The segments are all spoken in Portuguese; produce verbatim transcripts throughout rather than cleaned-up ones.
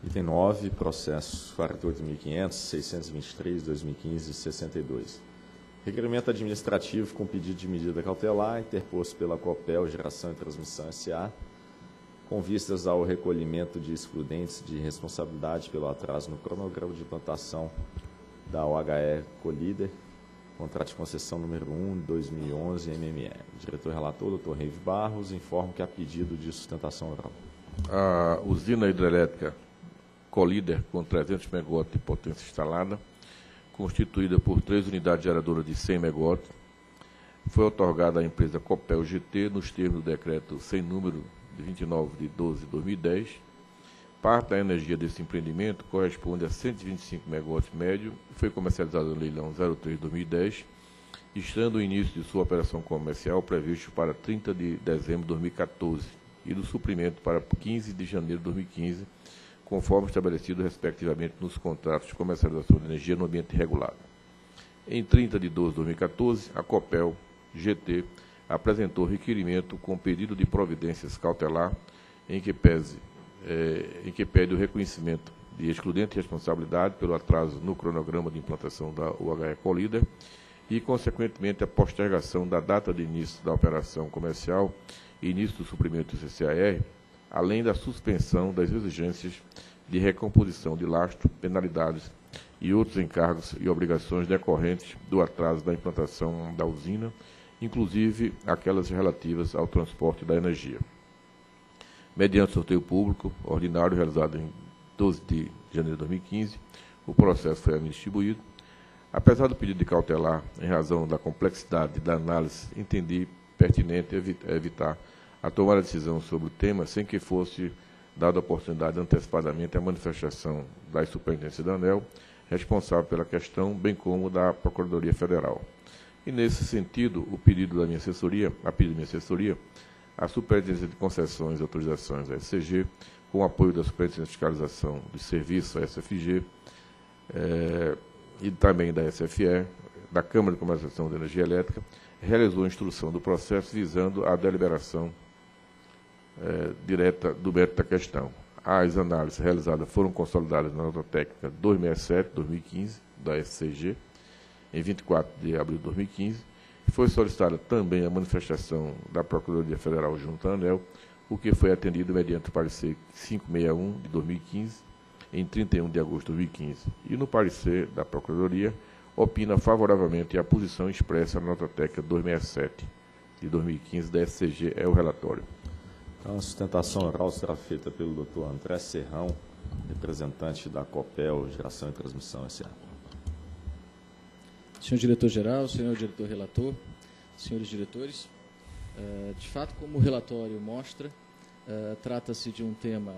Item nove, processos quarenta e oito mil e quinhentos, seiscentos e vinte e três, dois mil e quinze e sessenta e dois. Requerimento administrativo com pedido de medida cautelar interposto pela Copel Geração e Transmissão S A, com vistas ao recolhimento de excludentes de responsabilidade pelo atraso no cronograma de implantação da O H E Colíder, contrato de concessão número um, dois mil e onze, M M E. O diretor-relator, doutor Reive Barros, informa que há pedido de sustentação oral. A usina hidrelétrica Colíder, com trezentos megawatts de potência instalada, constituída por três unidades geradoras de cem megawatts, foi otorgada à empresa Copel G T nos termos do decreto sem número de vinte e nove de doze de dois mil e dez. Parte da energia desse empreendimento corresponde a cento e vinte e cinco megawatts médio e foi comercializada no leilão zero três de dois mil e dez, estando o início de sua operação comercial previsto para trinta de dezembro de dois mil e quatorze e do suprimento para quinze de janeiro de dois mil e quinze, conforme estabelecido respectivamente nos contratos de comercialização de energia no ambiente regulado. Em trinta de doze de dois mil e quatorze, a Copel G T apresentou requerimento com pedido de providências cautelar em que, pese, eh, em que pede o reconhecimento de excludente responsabilidade pelo atraso no cronograma de implantação da O H E Colíder e, consequentemente, a postergação da data de início da operação comercial e início do suprimento do C C A R, além da suspensão das exigências de recomposição de lastro, penalidades e outros encargos e obrigações decorrentes do atraso da implantação da usina, inclusive aquelas relativas ao transporte da energia. Mediante sorteio público ordinário realizado em doze de janeiro de dois mil e quinze, o processo foi a mim distribuído. Apesar do pedido de cautelar, em razão da complexidade da análise, entendi pertinente evitar a tomar a decisão sobre o tema sem que fosse dada a oportunidade antecipadamente à manifestação da Superintendência da ANEEL, responsável pela questão, bem como da Procuradoria Federal. E, nesse sentido, o pedido da minha assessoria, a pedido da minha assessoria, a Superintendência de Concessões e Autorizações, a S C G, com o apoio da Superintendência de Fiscalização dos Serviços, a S F G, eh, e também da S F E, da Câmara de Comercialização de Energia Elétrica, realizou a instrução do processo visando a deliberação eh, direta do mérito da questão. As análises realizadas foram consolidadas na nota técnica duzentos e sessenta e sete de dois mil e quinze, da S C G, em vinte e quatro de abril de dois mil e quinze, e foi solicitada também a manifestação da Procuradoria Federal junto à ANEEL, o que foi atendido mediante o parecer quinhentos e sessenta e um de dois mil e quinze, em trinta e um de agosto de dois mil e quinze. E no parecer da Procuradoria, opina favoravelmente a posição expressa na nota técnica duzentos e sessenta e sete de dois mil e quinze da S C G, é o relatório. Então, a sustentação oral será feita pelo doutor André Serrão, representante da Copel Geração e Transmissão S A. Senhor diretor-geral, senhor diretor-relator, senhores diretores, uh, de fato, como o relatório mostra, uh, trata-se de um tema...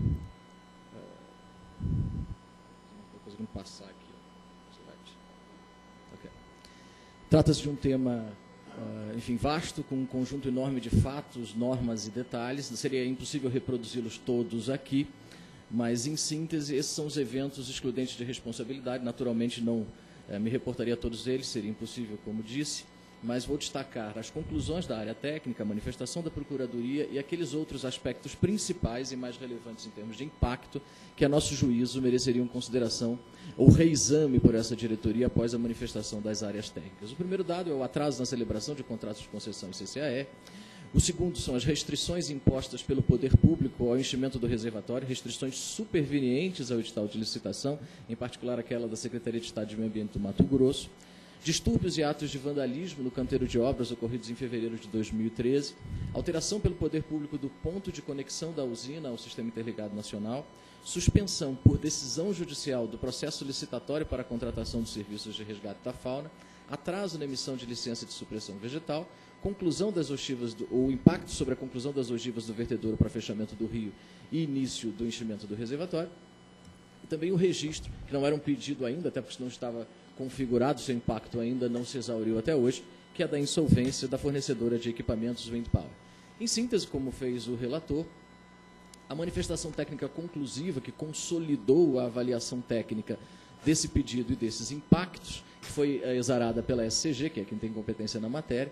Uh, não estou conseguindo passar aqui. Okay. Trata-se de um tema, uh, enfim, vasto, com um conjunto enorme de fatos, normas e detalhes. Seria impossível reproduzi-los todos aqui, mas, em síntese, esses são os eventos excludentes de responsabilidade. Naturalmente, não... me reportaria a todos eles, seria impossível, como disse, mas vou destacar as conclusões da área técnica, a manifestação da Procuradoria e aqueles outros aspectos principais e mais relevantes em termos de impacto que, a nosso juízo, mereceriam consideração ou reexame por essa diretoria após a manifestação das áreas técnicas. O primeiro dado é o atraso na celebração de contratos de concessão e C C A E. O segundo são as restrições impostas pelo poder público ao enchimento do reservatório, restrições supervenientes ao edital de licitação, em particular aquela da Secretaria de Estado de Meio Ambiente do Mato Grosso, distúrbios e atos de vandalismo no canteiro de obras ocorridos em fevereiro de dois mil e treze, alteração pelo poder público do ponto de conexão da usina ao Sistema Interligado Nacional, suspensão por decisão judicial do processo licitatório para a contratação de serviços de resgate da fauna, atraso na emissão de licença de supressão vegetal, conclusão das ogivas, do, ou impacto sobre a conclusão das ogivas do vertedouro para fechamento do rio e início do enchimento do reservatório, e também o registro, que não era um pedido ainda, até porque não estava configurado, seu impacto ainda não se exauriu até hoje, que é da insolvência da fornecedora de equipamentos Wind Power. Em síntese, como fez o relator, a manifestação técnica conclusiva que consolidou a avaliação técnica desse pedido e desses impactos, que foi exarada pela S C G, que é quem tem competência na matéria,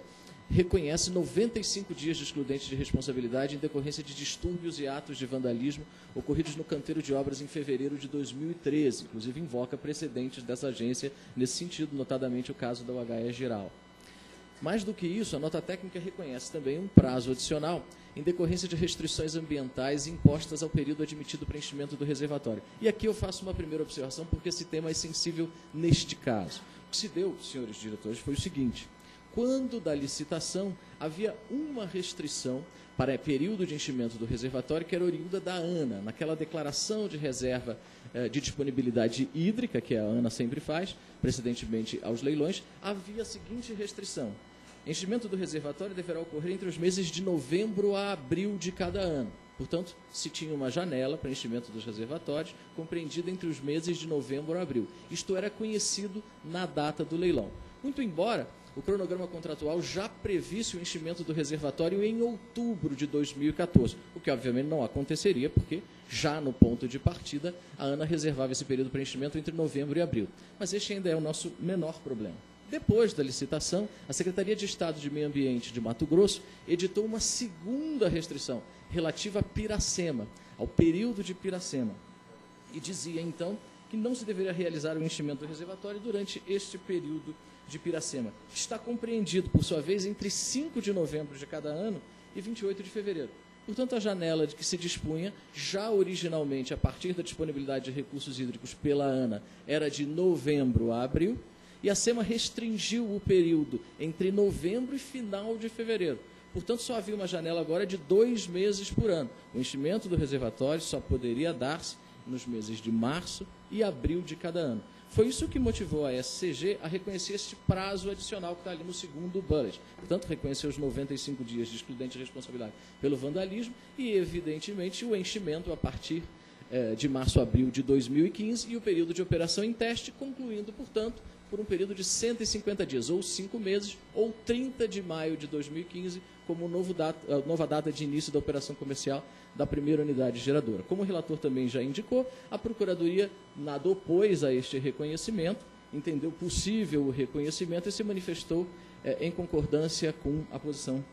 reconhece noventa e cinco dias de excludente de responsabilidade em decorrência de distúrbios e atos de vandalismo ocorridos no canteiro de obras em fevereiro de dois mil e treze. Inclusive, invoca precedentes dessa agência nesse sentido, notadamente o caso da U H E Geral. Mais do que isso, a nota técnica reconhece também um prazo adicional em decorrência de restrições ambientais impostas ao período admitido preenchimento do reservatório. E aqui eu faço uma primeira observação, porque esse tema é sensível neste caso. O que se deu, senhores diretores, foi o seguinte: quando da licitação havia uma restrição para período de enchimento do reservatório que era oriunda da ANA, naquela declaração de reserva eh, de disponibilidade hídrica, que a ANA sempre faz, precedentemente aos leilões, havia a seguinte restrição: enchimento do reservatório deverá ocorrer entre os meses de novembro a abril de cada ano. Portanto, se tinha uma janela para enchimento dos reservatórios compreendida entre os meses de novembro a abril. Isto era conhecido na data do leilão. Muito embora o cronograma contratual já previsse o enchimento do reservatório em outubro de dois mil e quatorze, o que obviamente não aconteceria, porque já no ponto de partida a ANA reservava esse período para enchimento entre novembro e abril. Mas este ainda é o nosso menor problema. Depois da licitação, a Secretaria de Estado de Meio Ambiente de Mato Grosso editou uma segunda restrição relativa a Piracema, ao período de Piracema, e dizia então que não se deveria realizar o enchimento do reservatório durante este período de Piracema. Está compreendido, por sua vez, entre cinco de novembro de cada ano e vinte e oito de fevereiro. Portanto, a janela de que se dispunha, já originalmente, a partir da disponibilidade de recursos hídricos pela ANA, era de novembro a abril, e a SEMA restringiu o período entre novembro e final de fevereiro. Portanto, só havia uma janela agora de dois meses por ano. O enchimento do reservatório só poderia dar-se nos meses de março e abril de cada ano. Foi isso que motivou a S C G a reconhecer este prazo adicional que está ali no segundo bullet. Portanto, reconheceu os noventa e cinco dias de excludente de responsabilidade pelo vandalismo e, evidentemente, o enchimento a partir eh, de março a abril de dois mil e quinze e o período de operação em teste, concluindo, portanto, por um período de cento e cinquenta dias, ou cinco meses, ou trinta de maio de dois mil e quinze, como novo data, a nova data de início da operação comercial da primeira unidade geradora. Como o relator também já indicou, a Procuradoria nada opôs a este reconhecimento, entendeu possível o reconhecimento e se manifestou eh, em concordância com a posição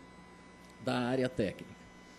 da área técnica.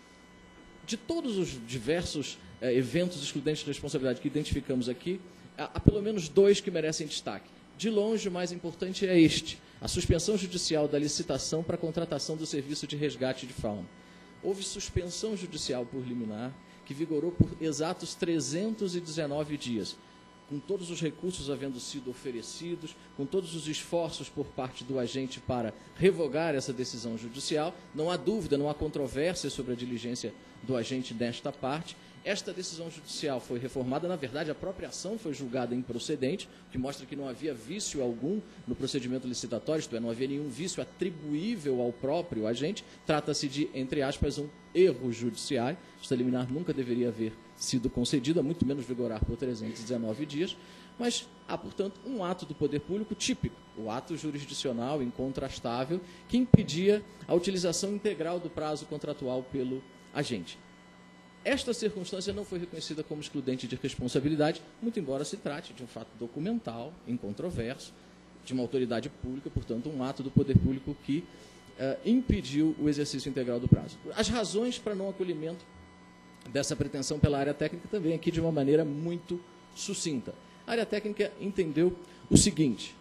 De todos os diversos eh, eventos excludentes de responsabilidade que identificamos aqui, há, há pelo menos dois que merecem destaque. De longe, o mais importante é este: a suspensão judicial da licitação para a contratação do serviço de resgate de fauna. Houve suspensão judicial por liminar, que vigorou por exatos trezentos e dezenove dias, com todos os recursos havendo sido oferecidos, com todos os esforços por parte do agente para revogar essa decisão judicial. Não há dúvida, não há controvérsia sobre a diligência do agente nesta parte. Esta decisão judicial foi reformada, na verdade, a própria ação foi julgada improcedente, o que mostra que não havia vício algum no procedimento licitatório, isto é, não havia nenhum vício atribuível ao próprio agente. Trata-se de, entre aspas, um erro judiciário. Esta liminar nunca deveria haver sido concedida, muito menos vigorar por trezentos e dezenove dias, mas há, portanto, um ato do poder público típico, o ato jurisdicional incontrastável, que impedia a utilização integral do prazo contratual pelo agente. Esta circunstância não foi reconhecida como excludente de responsabilidade, muito embora se trate de um fato documental, incontroverso, de uma autoridade pública, portanto, um ato do poder público que uh, impediu o exercício integral do prazo. As razões para não acolhimento dessa pretensão pela área técnica também aqui de uma maneira muito sucinta. A área técnica entendeu o seguinte: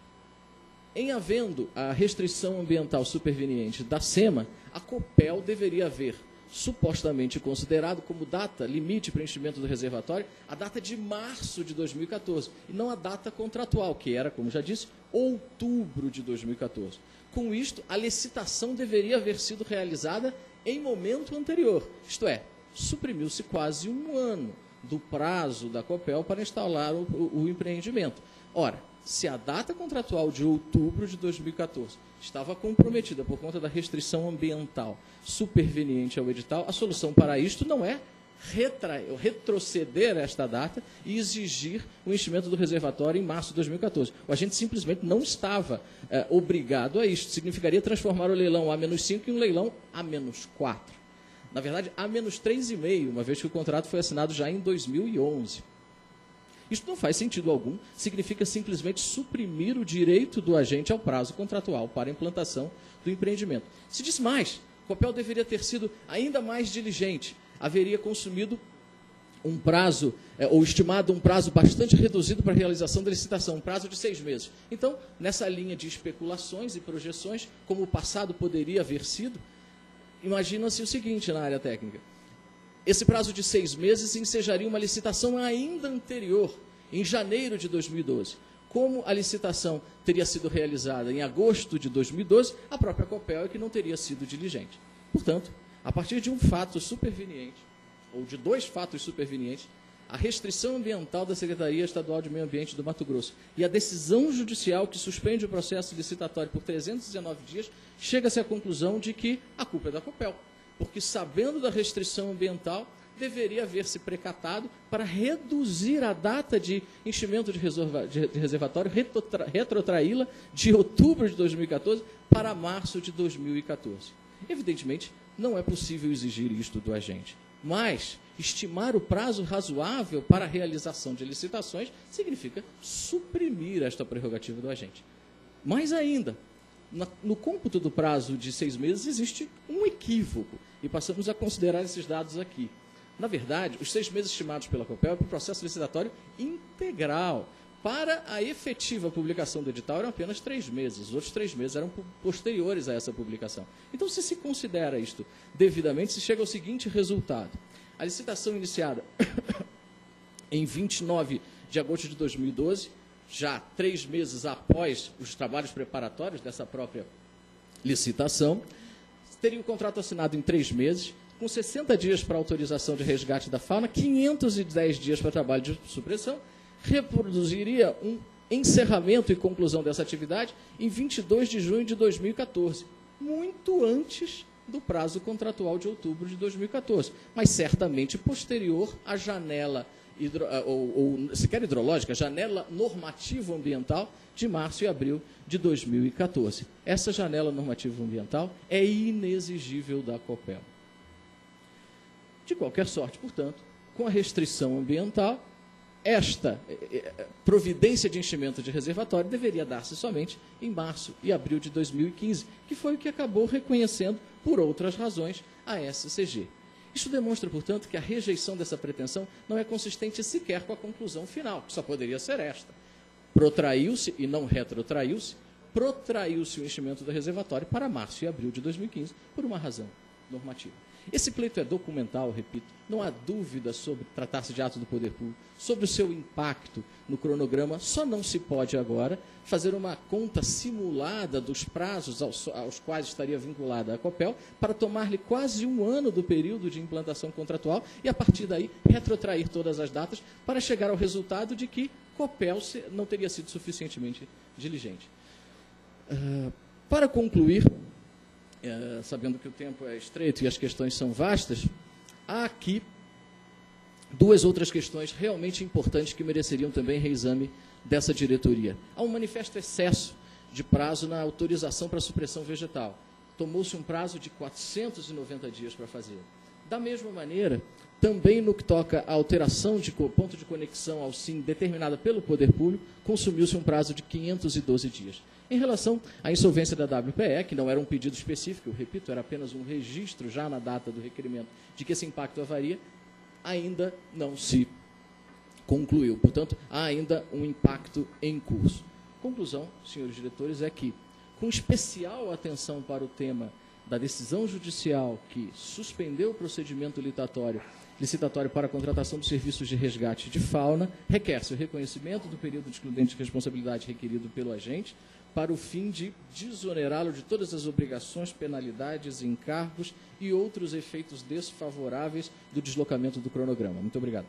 em havendo a restrição ambiental superveniente da SEMA, a COPEL deveria haver supostamente considerado como data limite para enchimento do reservatório a data de março de dois mil e quatorze, e não a data contratual, que era, como já disse, outubro de dois mil e quatorze. Com isto, a licitação deveria haver sido realizada em momento anterior, isto é, suprimiu-se quase um ano do prazo da COPEL para instalar o, o, o empreendimento. Ora, se a data contratual de outubro de dois mil e quatorze estava comprometida por conta da restrição ambiental superveniente ao edital, a solução para isto não é retrair, retroceder esta data e exigir o enchimento do reservatório em março de dois mil e quatorze. O agente simplesmente não estava eh, obrigado a isto. Significaria transformar o leilão A menos cinco em um leilão A menos quatro. Na verdade, A menos três vírgula cinco, uma vez que o contrato foi assinado já em dois mil e onze. Isto não faz sentido algum, significa simplesmente suprimir o direito do agente ao prazo contratual para a implantação do empreendimento. Se diz mais, Copel deveria ter sido ainda mais diligente, haveria consumido um prazo, é, ou estimado um prazo bastante reduzido para a realização da licitação, um prazo de seis meses. Então, nessa linha de especulações e projeções, como o passado poderia haver sido, imagina-se o seguinte na área técnica. Esse prazo de seis meses ensejaria uma licitação ainda anterior, em janeiro de dois mil e doze. Como a licitação teria sido realizada em agosto de dois mil e doze, a própria Copel é que não teria sido diligente. Portanto, a partir de um fato superveniente, ou de dois fatos supervenientes, a restrição ambiental da Secretaria Estadual de Meio Ambiente do Mato Grosso e a decisão judicial que suspende o processo licitatório por trezentos e dezenove dias, chega-se à conclusão de que a culpa é da Copel, porque, sabendo da restrição ambiental, deveria haver se precatado para reduzir a data de enchimento de, reserva, de, de reservatório, retrotra, retrotraí-la de outubro de dois mil e quatorze para março de dois mil e quatorze. Evidentemente, não é possível exigir isto do agente, mas estimar o prazo razoável para a realização de licitações significa suprimir esta prerrogativa do agente. Mais ainda, na, no cômputo do prazo de seis meses existe um equívoco, e passamos a considerar esses dados aqui. Na verdade, os seis meses estimados pela Copel é para o processo licitatório integral. Para a efetiva publicação do edital eram apenas três meses. Os outros três meses eram posteriores a essa publicação. Então, se se considera isto devidamente, se chega ao seguinte resultado. A licitação iniciada em vinte e nove de agosto de dois mil e doze, já três meses após os trabalhos preparatórios dessa própria licitação, teria o contrato assinado em três meses, com sessenta dias para autorização de resgate da fauna, quinhentos e dez dias para trabalho de supressão, reproduziria um encerramento e conclusão dessa atividade em vinte e dois de junho de dois mil e quatorze, muito antes do prazo contratual de outubro de dois mil e quatorze, mas certamente posterior à janela, hidro, ou, ou sequer hidrológica, janela normativa ambiental de março e abril de dois mil e quatorze. Essa janela normativa ambiental é inexigível da Copel. De qualquer sorte, portanto, com a restrição ambiental, esta providência de enchimento de reservatório deveria dar-se somente em março e abril de dois mil e quinze, que foi o que acabou reconhecendo, por outras razões, a S C G. Isso demonstra, portanto, que a rejeição dessa pretensão não é consistente sequer com a conclusão final, que só poderia ser esta. Protraiu-se, e não retrotraiu-se, protraiu-se o enchimento do reservatório para março e abril de dois mil e quinze, por uma razão normativa. Esse pleito é documental, repito, não há dúvida sobre tratar-se de ato do poder público, sobre o seu impacto no cronograma, só não se pode agora fazer uma conta simulada dos prazos aos, aos quais estaria vinculada a Copel, para tomar-lhe quase um ano do período de implantação contratual e, a partir daí, retrotrair todas as datas para chegar ao resultado de que Copel não teria sido suficientemente diligente. Uh, para concluir, É, sabendo que o tempo é estreito e as questões são vastas, há aqui duas outras questões realmente importantes que mereceriam também reexame dessa diretoria. Há um manifesto excesso de prazo na autorização para supressão vegetal. Tomou-se um prazo de quatrocentos e noventa dias para fazer. Da mesma maneira, também no que toca à alteração de ponto de conexão ao S I M determinada pelo poder público, consumiu-se um prazo de quinhentos e doze dias. Em relação à insolvência da W P E, que não era um pedido específico, eu repito, era apenas um registro já na data do requerimento de que esse impacto avaria, ainda não se concluiu. Portanto, há ainda um impacto em curso. Conclusão, senhores diretores, é que, com especial atenção para o tema da decisão judicial que suspendeu o procedimento licitatório, licitatório para a contratação dos serviços de resgate de fauna, requer-se o reconhecimento do período de excludente de responsabilidade requerido pelo agente, para o fim de desonerá-lo de todas as obrigações, penalidades, encargos e outros efeitos desfavoráveis do deslocamento do cronograma. Muito obrigado.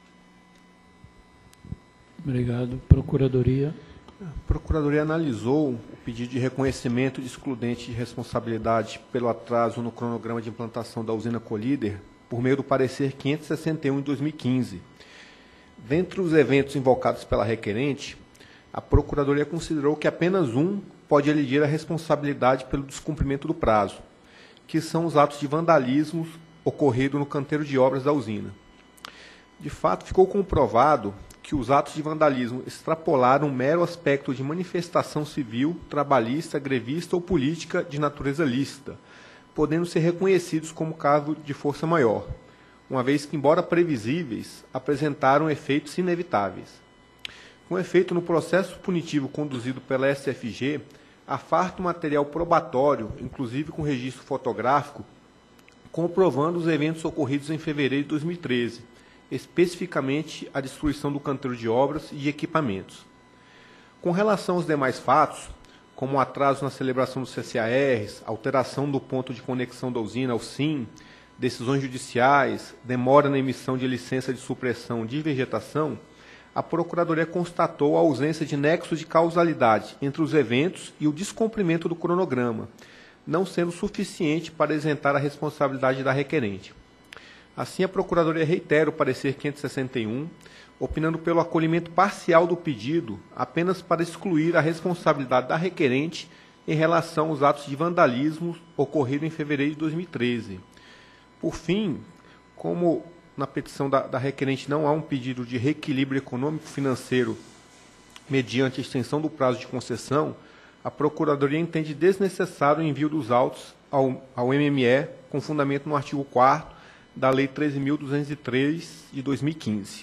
Obrigado. Procuradoria. A Procuradoria analisou o pedido de reconhecimento de excludente de responsabilidade pelo atraso no cronograma de implantação da usina Colíder por meio do parecer quinhentos e sessenta e um de dois mil e quinze. Dentre os eventos invocados pela requerente, a Procuradoria considerou que apenas um pode eleger a responsabilidade pelo descumprimento do prazo, que são os atos de vandalismo ocorrido no canteiro de obras da usina. De fato, ficou comprovado que os atos de vandalismo extrapolaram um mero aspecto de manifestação civil, trabalhista, grevista ou política de natureza lícita, podendo ser reconhecidos como caso de força maior, uma vez que, embora previsíveis, apresentaram efeitos inevitáveis. Com efeito, no processo punitivo conduzido pela S F G, há farto material probatório, inclusive com registro fotográfico, comprovando os eventos ocorridos em fevereiro de dois mil e treze, especificamente a destruição do canteiro de obras e de equipamentos. Com relação aos demais fatos, como o atraso na celebração dos C C A Rs, alteração do ponto de conexão da usina ao S I M, decisões judiciais, demora na emissão de licença de supressão de vegetação, a Procuradoria constatou a ausência de nexo de causalidade entre os eventos e o descumprimento do cronograma, não sendo suficiente para isentar a responsabilidade da requerente. Assim, a Procuradoria reitera o parecer quinhentos e sessenta e um, opinando pelo acolhimento parcial do pedido, apenas para excluir a responsabilidade da requerente em relação aos atos de vandalismo ocorridos em fevereiro de dois mil e treze. Por fim, como na petição da, da requerente não há um pedido de reequilíbrio econômico-financeiro mediante a extensão do prazo de concessão, a Procuradoria entende desnecessário o envio dos autos ao, ao M M E, com fundamento no artigo quarto da Lei treze mil duzentos e três, de dois mil e quinze.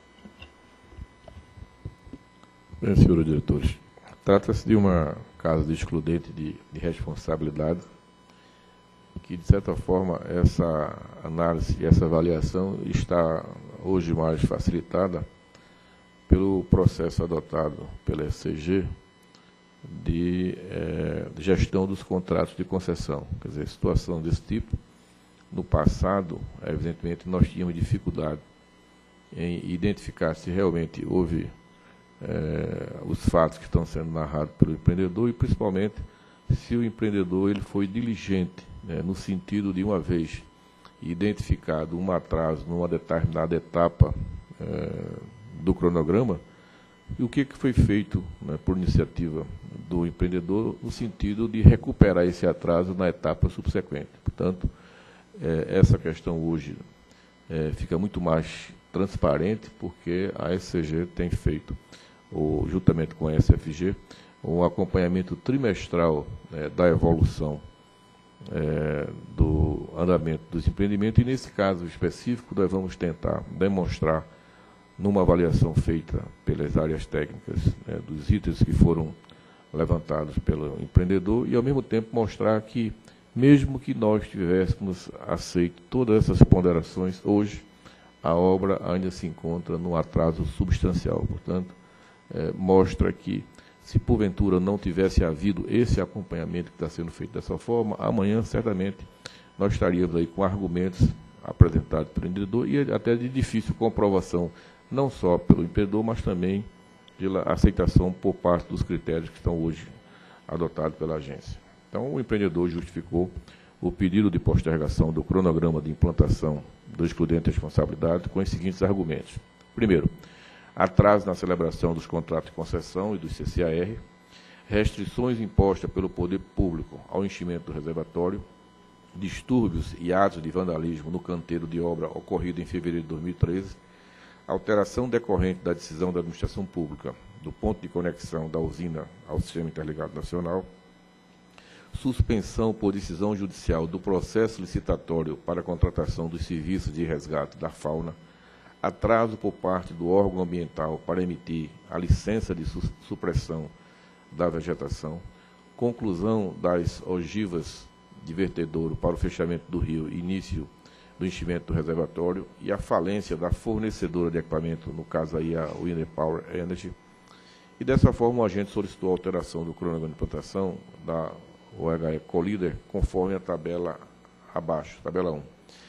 Bem, senhores diretores, trata-se de uma causa de excludente de, de responsabilidade, que, de certa forma, essa análise e essa avaliação está hoje mais facilitada pelo processo adotado pela S C G de, é, de gestão dos contratos de concessão. Quer dizer, situação desse tipo, no passado, evidentemente, nós tínhamos dificuldade em identificar se realmente houve é, os fatos que estão sendo narrados pelo empreendedor e, principalmente, se o empreendedor ele foi diligente, né, no sentido de, uma vez identificado um atraso numa determinada etapa é, do cronograma, e o que, que foi feito, né, por iniciativa do empreendedor no sentido de recuperar esse atraso na etapa subsequente. Portanto, é, essa questão hoje é, fica muito mais transparente, porque a S C G tem feito, ou, juntamente com a S F G, um acompanhamento trimestral é, da evolução é, do andamento dos empreendimentos, e nesse caso específico nós vamos tentar demonstrar, numa avaliação feita pelas áreas técnicas, né, dos itens que foram levantados pelo empreendedor, e ao mesmo tempo mostrar que, mesmo que nós tivéssemos aceito todas essas ponderações, hoje a obra ainda se encontra num atraso substancial. Portanto, é, mostra que, se porventura não tivesse havido esse acompanhamento que está sendo feito dessa forma, amanhã, certamente, nós estaríamos aí com argumentos apresentados pelo empreendedor e até de difícil comprovação, não só pelo empreendedor, mas também pela aceitação por parte dos critérios que estão hoje adotados pela agência. Então, o empreendedor justificou o pedido de postergação do cronograma de implantação do excludente de responsabilidade com os seguintes argumentos. Primeiro, atraso na celebração dos contratos de concessão e dos C C A R, restrições impostas pelo poder público ao enchimento do reservatório, distúrbios e atos de vandalismo no canteiro de obra ocorrido em fevereiro de dois mil e treze, alteração decorrente da decisão da administração pública do ponto de conexão da usina ao Sistema Interligado Nacional, suspensão por decisão judicial do processo licitatório para a contratação dos serviços de resgate da fauna, atraso por parte do órgão ambiental para emitir a licença de su supressão da vegetação, conclusão das ogivas de vertedouro para o fechamento do rio e início do enchimento do reservatório e a falência da fornecedora de equipamento, no caso aí a Unipower Energy. E dessa forma o agente solicitou a alteração do cronograma de implantação da O H E Collider, conforme a tabela abaixo, tabela um.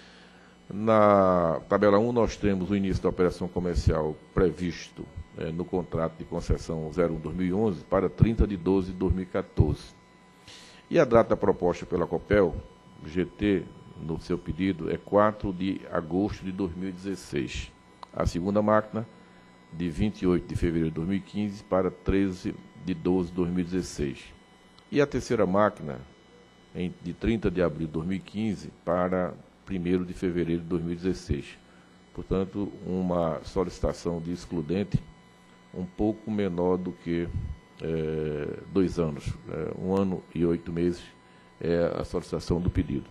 Na tabela um, nós temos o início da operação comercial previsto eh, no contrato de concessão zero um barra dois mil e onze para trinta de doze de dois mil e quatorze. E a data proposta pela Copel, G T, no seu pedido, é quatro de agosto de dois mil e dezesseis. A segunda máquina, de vinte e oito de fevereiro de dois mil e quinze para treze de doze de dois mil e dezesseis. E a terceira máquina, em, de trinta de abril de dois mil e quinze para primeiro de fevereiro de dois mil e dezesseis. portanto, uma solicitação de excludente um pouco menor do que é, dois anos, é, um ano e oito meses é a solicitação do pedido.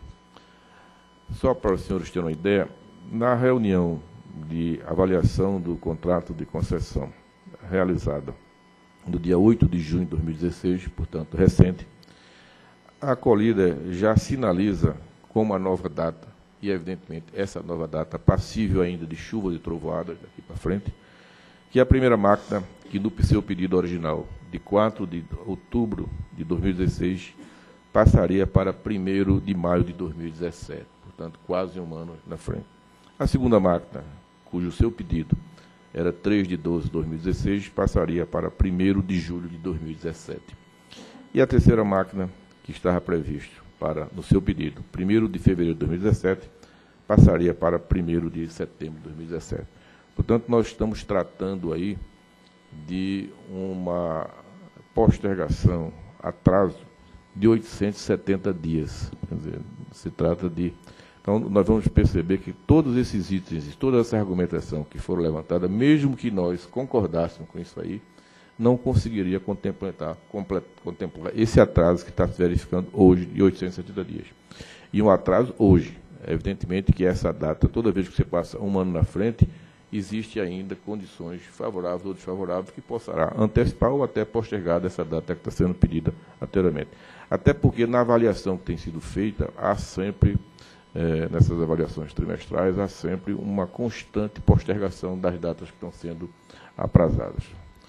Só para os senhores terem uma ideia, na reunião de avaliação do contrato de concessão realizada no dia oito de junho de dois mil e dezesseis, portanto, recente, a Colíder já sinaliza com uma nova data, e evidentemente essa nova data passível ainda de chuva de trovoada daqui para frente, que a primeira máquina, que no seu pedido original de quatro de outubro de dois mil e dezesseis, passaria para primeiro de maio de dois mil e dezessete, portanto, quase um ano na frente. A segunda máquina, cujo seu pedido era três de doze de dois mil e dezesseis, passaria para primeiro de julho de dois mil e dezessete. E a terceira máquina, que estava previsto para, no seu pedido, primeiro de fevereiro de dois mil e dezessete, passaria para primeiro de setembro de dois mil e dezessete. Portanto, nós estamos tratando aí de uma postergação, atraso de oitocentos e setenta dias. Quer dizer, se trata de... Então, nós vamos perceber que todos esses itens, toda essa argumentação que foram levantada, mesmo que nós concordássemos com isso aí, não conseguiria contemplar, contemplar esse atraso que está se verificando hoje, de oitocentos e setenta dias. E um atraso hoje. Evidentemente que essa data, toda vez que você passa um ano na frente, existe ainda condições favoráveis ou desfavoráveis que possará antecipar ou até postergar dessa data que está sendo pedida anteriormente. Até porque, na avaliação que tem sido feita, há sempre, eh, nessas avaliações trimestrais, há sempre uma constante postergação das datas que estão sendo aprazadas.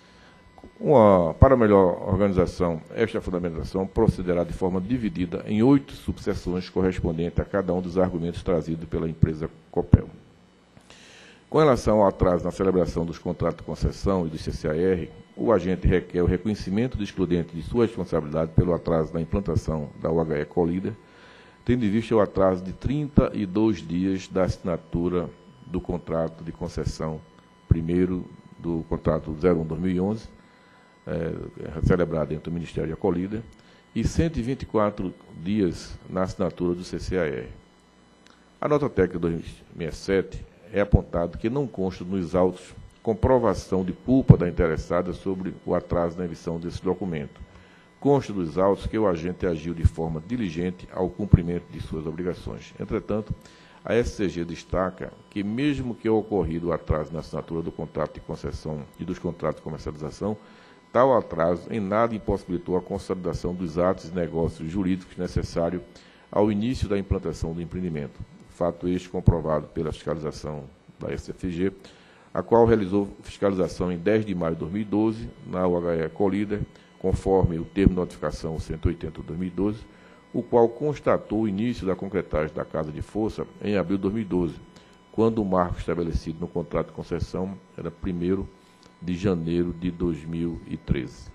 Uma, para melhor organização, esta fundamentação procederá de forma dividida em oito subseções correspondentes a cada um dos argumentos trazidos pela empresa Copel. Com relação ao atraso na celebração dos contratos de concessão e do C C A R, o agente requer o reconhecimento do excludente de sua responsabilidade pelo atraso na implantação da U H E Colíder, tendo em vista o atraso de trinta e dois dias da assinatura do contrato de concessão, primeiro do contrato zero um barra dois mil e onze, é, celebrado entre o Ministério e a Colíder, e cento e vinte e quatro dias na assinatura do C C A R. A nota técnica dois mil e sessenta e sete é apontado que não consta nos autos comprovação de culpa da interessada sobre o atraso na emissão desse documento. Consta dos autos que o agente agiu de forma diligente ao cumprimento de suas obrigações. Entretanto, a S C G destaca que, mesmo que ocorrido o atraso na assinatura do contrato de concessão e dos contratos de comercialização, tal atraso em nada impossibilitou a consolidação dos atos e negócios jurídicos necessários ao início da implantação do empreendimento. Fato este comprovado pela fiscalização da S F G, a qual realizou fiscalização em dez de maio de dois mil e doze, na U H E Colíder, conforme o termo de notificação cento e oitenta de dois mil e doze, o qual constatou o início da concretagem da casa de força em abril de dois mil e doze, quando o marco estabelecido no contrato de concessão era primeiro de janeiro de dois mil e treze.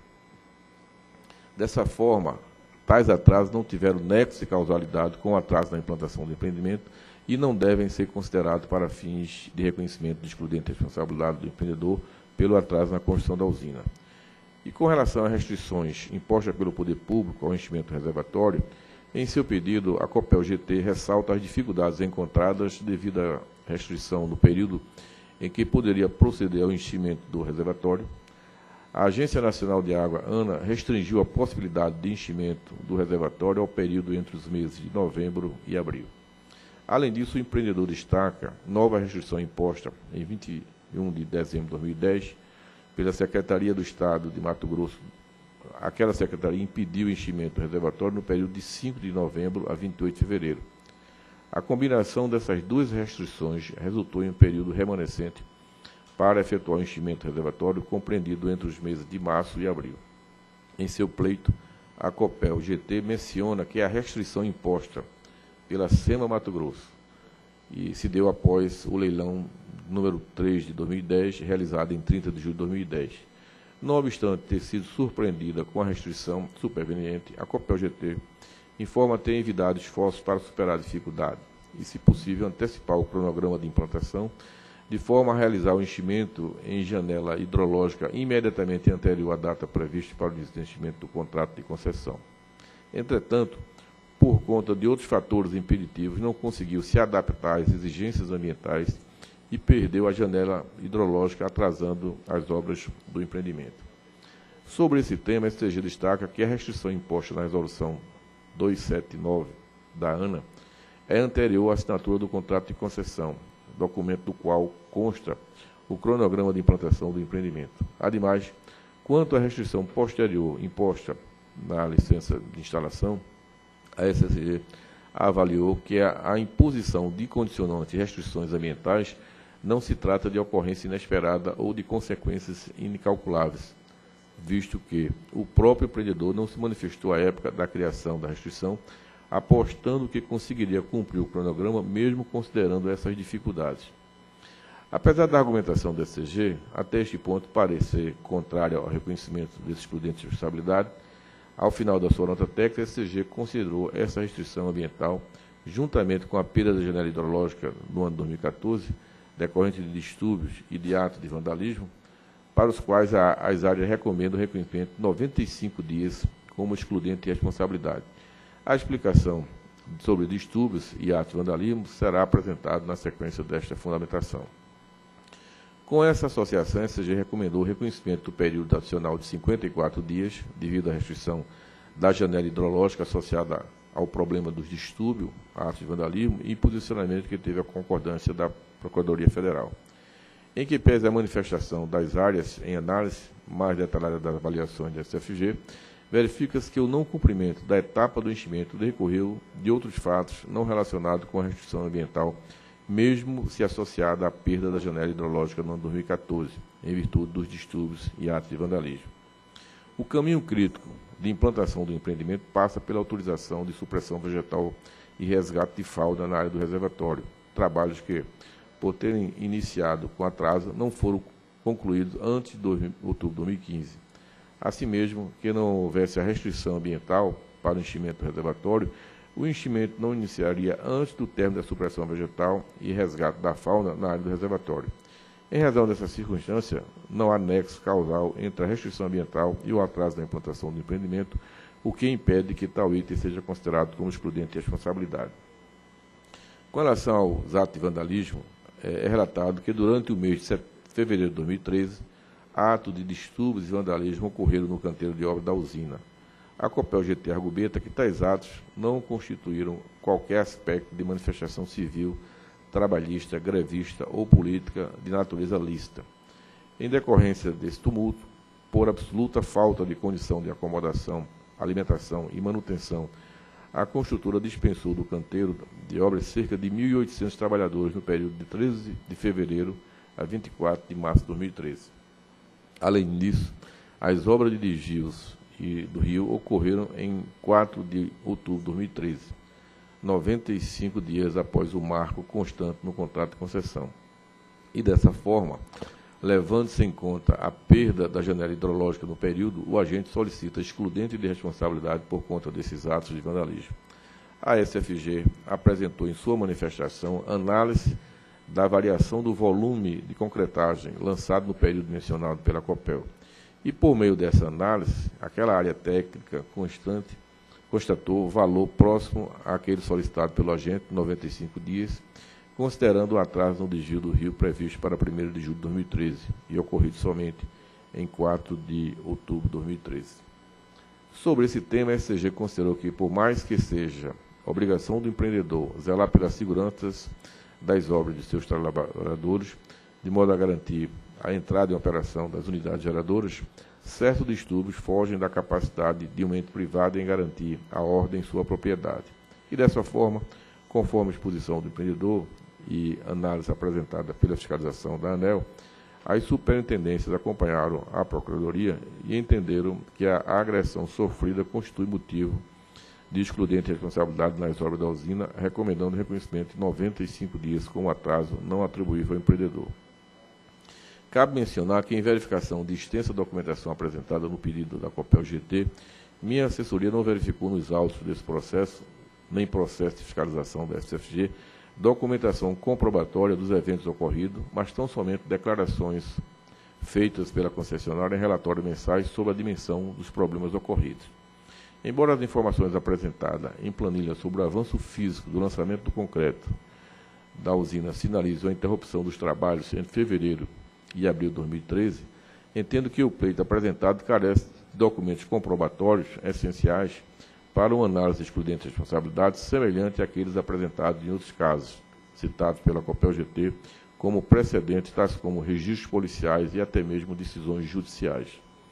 Dessa forma, tais atrasos não tiveram nexo de causalidade com o atraso na implantação do empreendimento e não devem ser considerados para fins de reconhecimento de excludente de responsabilidade do empreendedor pelo atraso na construção da usina. E com relação às restrições impostas pelo poder público ao enchimento reservatório, em seu pedido, a Copel G T ressalta as dificuldades encontradas devido à restrição no período em que poderia proceder ao enchimento do reservatório. A Agência Nacional de Água, ANA, restringiu a possibilidade de enchimento do reservatório ao período entre os meses de novembro e abril. Além disso, o empreendedor destaca nova restrição imposta em vinte e um de dezembro de dois mil e dez pela Secretaria do Estado de Mato Grosso. Aquela secretaria impediu o enchimento do reservatório no período de cinco de novembro a vinte e oito de fevereiro. A combinação dessas duas restrições resultou em um período remanescente para efetuar o enchimento do reservatório compreendido entre os meses de março e abril. Em seu pleito, a Copel G T menciona que a restrição imposta pela SEMA Mato Grosso e se deu após o leilão número três de dois mil e dez, realizado em trinta de julho de dois mil e dez. Não obstante ter sido surpreendida com a restrição superveniente, a Copel G T informa ter envidado esforços para superar a dificuldade e, se possível, antecipar o cronograma de implantação, de forma a realizar o enchimento em janela hidrológica imediatamente anterior à data prevista para o desenchimento do contrato de concessão. Entretanto, por conta de outros fatores impeditivos, não conseguiu se adaptar às exigências ambientais e perdeu a janela hidrológica, atrasando as obras do empreendimento. Sobre esse tema, a S C G destaca que a restrição imposta na Resolução duzentos e setenta e nove da ANA é anterior à assinatura do contrato de concessão, documento do qual consta o cronograma de implantação do empreendimento. Ademais, quanto à restrição posterior imposta na licença de instalação, a S C G avaliou que a, a imposição de condicionantes e restrições ambientais não se trata de ocorrência inesperada ou de consequências incalculáveis, visto que o próprio empreendedor não se manifestou à época da criação da restrição, apostando que conseguiria cumprir o cronograma, mesmo considerando essas dificuldades. Apesar da argumentação do S C G, até este ponto parecer contrária ao reconhecimento desse excludente de responsabilidade, ao final da sua nota técnica, a S C G considerou essa restrição ambiental, juntamente com a perda da janela hidrológica no ano dois mil e quatorze, decorrente de distúrbios e de atos de vandalismo, para os quais a, as áreas recomendam o reconhecimento de noventa e cinco dias como excludente de responsabilidade. A explicação sobre distúrbios e atos de vandalismo será apresentada na sequência desta fundamentação. Com essa associação, a S C G recomendou o reconhecimento do período adicional de cinquenta e quatro dias, devido à restrição da janela hidrológica associada ao problema dos distúrbios, atos de vandalismo e posicionamento que teve a concordância da Procuradoria Federal. Em que pese a manifestação das áreas em análise mais detalhada das avaliações da S F G, verifica-se que o não cumprimento da etapa do enchimento decorreu de outros fatos não relacionados com a restrição ambiental, mesmo se associada à perda da janela hidrológica no ano dois mil e quatorze, em virtude dos distúrbios e atos de vandalismo. O caminho crítico de implantação do empreendimento passa pela autorização de supressão vegetal e resgate de fauna na área do reservatório, trabalhos que, por terem iniciado com atraso, não foram concluídos antes de outubro de dois mil e quinze. Assim mesmo, que não houvesse a restrição ambiental para o enchimento do reservatório, o enchimento não iniciaria antes do término da supressão vegetal e resgate da fauna na área do reservatório. Em razão dessa circunstância, não há nexo causal entre a restrição ambiental e o atraso da implantação do empreendimento, o que impede que tal item seja considerado como excludente de responsabilidade. Com relação aos atos de vandalismo, é relatado que durante o mês de fevereiro de dois mil e treze, atos de distúrbios e vandalismo ocorreram no canteiro de obra da usina. A Copel G T argumenta que tais atos não constituíram qualquer aspecto de manifestação civil, trabalhista, grevista ou política de natureza lícita. Em decorrência desse tumulto, por absoluta falta de condição de acomodação, alimentação e manutenção, a construtora dispensou do canteiro de obras cerca de mil e oitocentos trabalhadores no período de treze de fevereiro a vinte e quatro de março de dois mil e treze. Além disso, as obras de desvios e do rio ocorreram em quatro de outubro de dois mil e treze, noventa e cinco dias após o marco constante no contrato de concessão. E dessa forma, levando-se em conta a perda da janela hidrológica no período, o agente solicita excludente de responsabilidade por conta desses atos de vandalismo. A S F G apresentou em sua manifestação análise da variação do volume de concretagem lançado no período mencionado pela Copel. E, por meio dessa análise, aquela área técnica constante constatou valor próximo àquele solicitado pelo agente, noventa e cinco dias, considerando o atraso no desvio do rio previsto para primeiro de julho de dois mil e treze e ocorrido somente em quatro de outubro de dois mil e treze. Sobre esse tema, a S C G considerou que, por mais que seja obrigação do empreendedor zelar pelas seguranças das obras de seus trabalhadores, de modo a garantir a entrada em operação das unidades geradoras, certos distúrbios fogem da capacidade de um ente privado em garantir a ordem em sua propriedade. E, dessa forma, conforme a exposição do empreendedor e análise apresentada pela fiscalização da ANEEL, as superintendências acompanharam a Procuradoria e entenderam que a agressão sofrida constitui motivo de excludente de responsabilidade nas obras da usina, recomendando o reconhecimento de noventa e cinco dias como atraso não atribuível ao empreendedor. Cabe mencionar que, em verificação de extensa documentação apresentada no pedido da Copel G T, minha assessoria não verificou nos autos desse processo, nem processo de fiscalização da S F G, documentação comprobatória dos eventos ocorridos, mas tão somente declarações feitas pela concessionária em relatórios mensais sobre a dimensão dos problemas ocorridos. Embora as informações apresentadas em planilha sobre o avanço físico do lançamento do concreto da usina sinalizou a interrupção dos trabalhos entre fevereiro e abril de dois mil e treze, entendo que o pleito apresentado carece de documentos comprobatórios essenciais para uma análise excludente de responsabilidade semelhante àqueles apresentados em outros casos, citados pela Copel G T, como precedentes, tais como registros policiais e até mesmo decisões judiciais.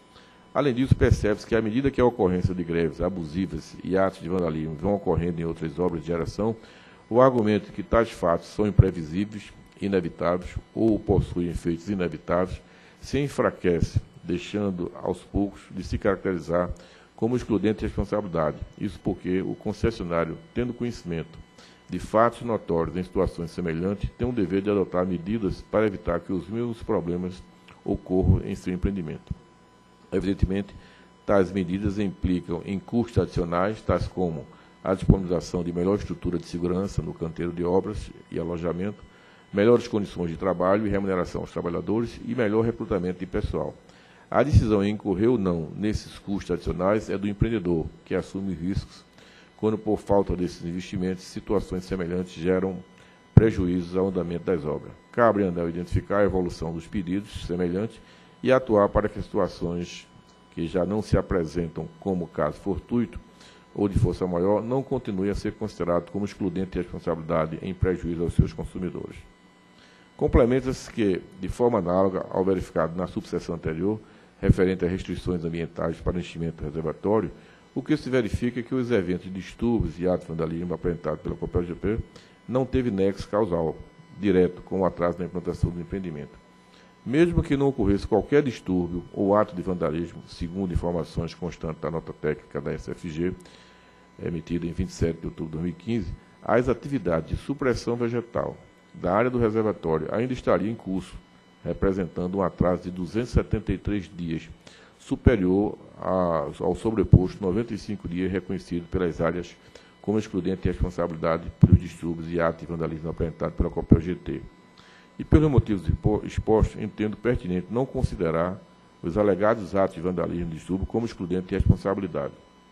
Além disso, percebe-se que, à medida que a ocorrência de greves abusivas e atos de vandalismo vão ocorrendo em outras obras de geração, o argumento de que tais fatos são imprevisíveis, inevitáveis ou possuem efeitos inevitáveis se enfraquece, deixando aos poucos de se caracterizar como excludente de responsabilidade. Isso porque o concessionário, tendo conhecimento de fatos notórios em situações semelhantes, tem o dever de adotar medidas para evitar que os mesmos problemas ocorram em seu empreendimento. Evidentemente, tais medidas implicam em custos adicionais, tais como a disponibilização de melhor estrutura de segurança no canteiro de obras e alojamento, melhores condições de trabalho e remuneração aos trabalhadores e melhor recrutamento de pessoal. A decisão em incorrer ou não nesses custos adicionais é do empreendedor, que assume riscos quando, por falta desses investimentos, situações semelhantes geram prejuízos ao andamento das obras. Cabe à ANEEL identificar a evolução dos pedidos semelhantes e atuar para que situações que já não se apresentam como caso fortuito ou de força maior não continuem a ser considerados como excludente de responsabilidade em prejuízo aos seus consumidores. Complementa-se que, de forma análoga ao verificado na subseção anterior, referente a restrições ambientais para enchimento do reservatório, o que se verifica é que os eventos de distúrbios e atos de vandalismo apresentados pela Copel G P não teve nexo causal direto com o atraso na implantação do empreendimento. Mesmo que não ocorresse qualquer distúrbio ou ato de vandalismo, segundo informações constantes da nota técnica da S F G, emitida em vinte e sete de outubro de dois mil e quinze, as atividades de supressão vegetal da área do reservatório ainda estariam em curso, representando um atraso de duzentos e setenta e três dias, superior a, ao sobreposto noventa e cinco dias reconhecido pelas áreas como excludente de responsabilidade pelos distúrbios e atos de vandalismo apresentados pela Copel G T. E, pelos motivos expostos, entendo pertinente não considerar os alegados atos de vandalismo e distúrbio como excludente de responsabilidade.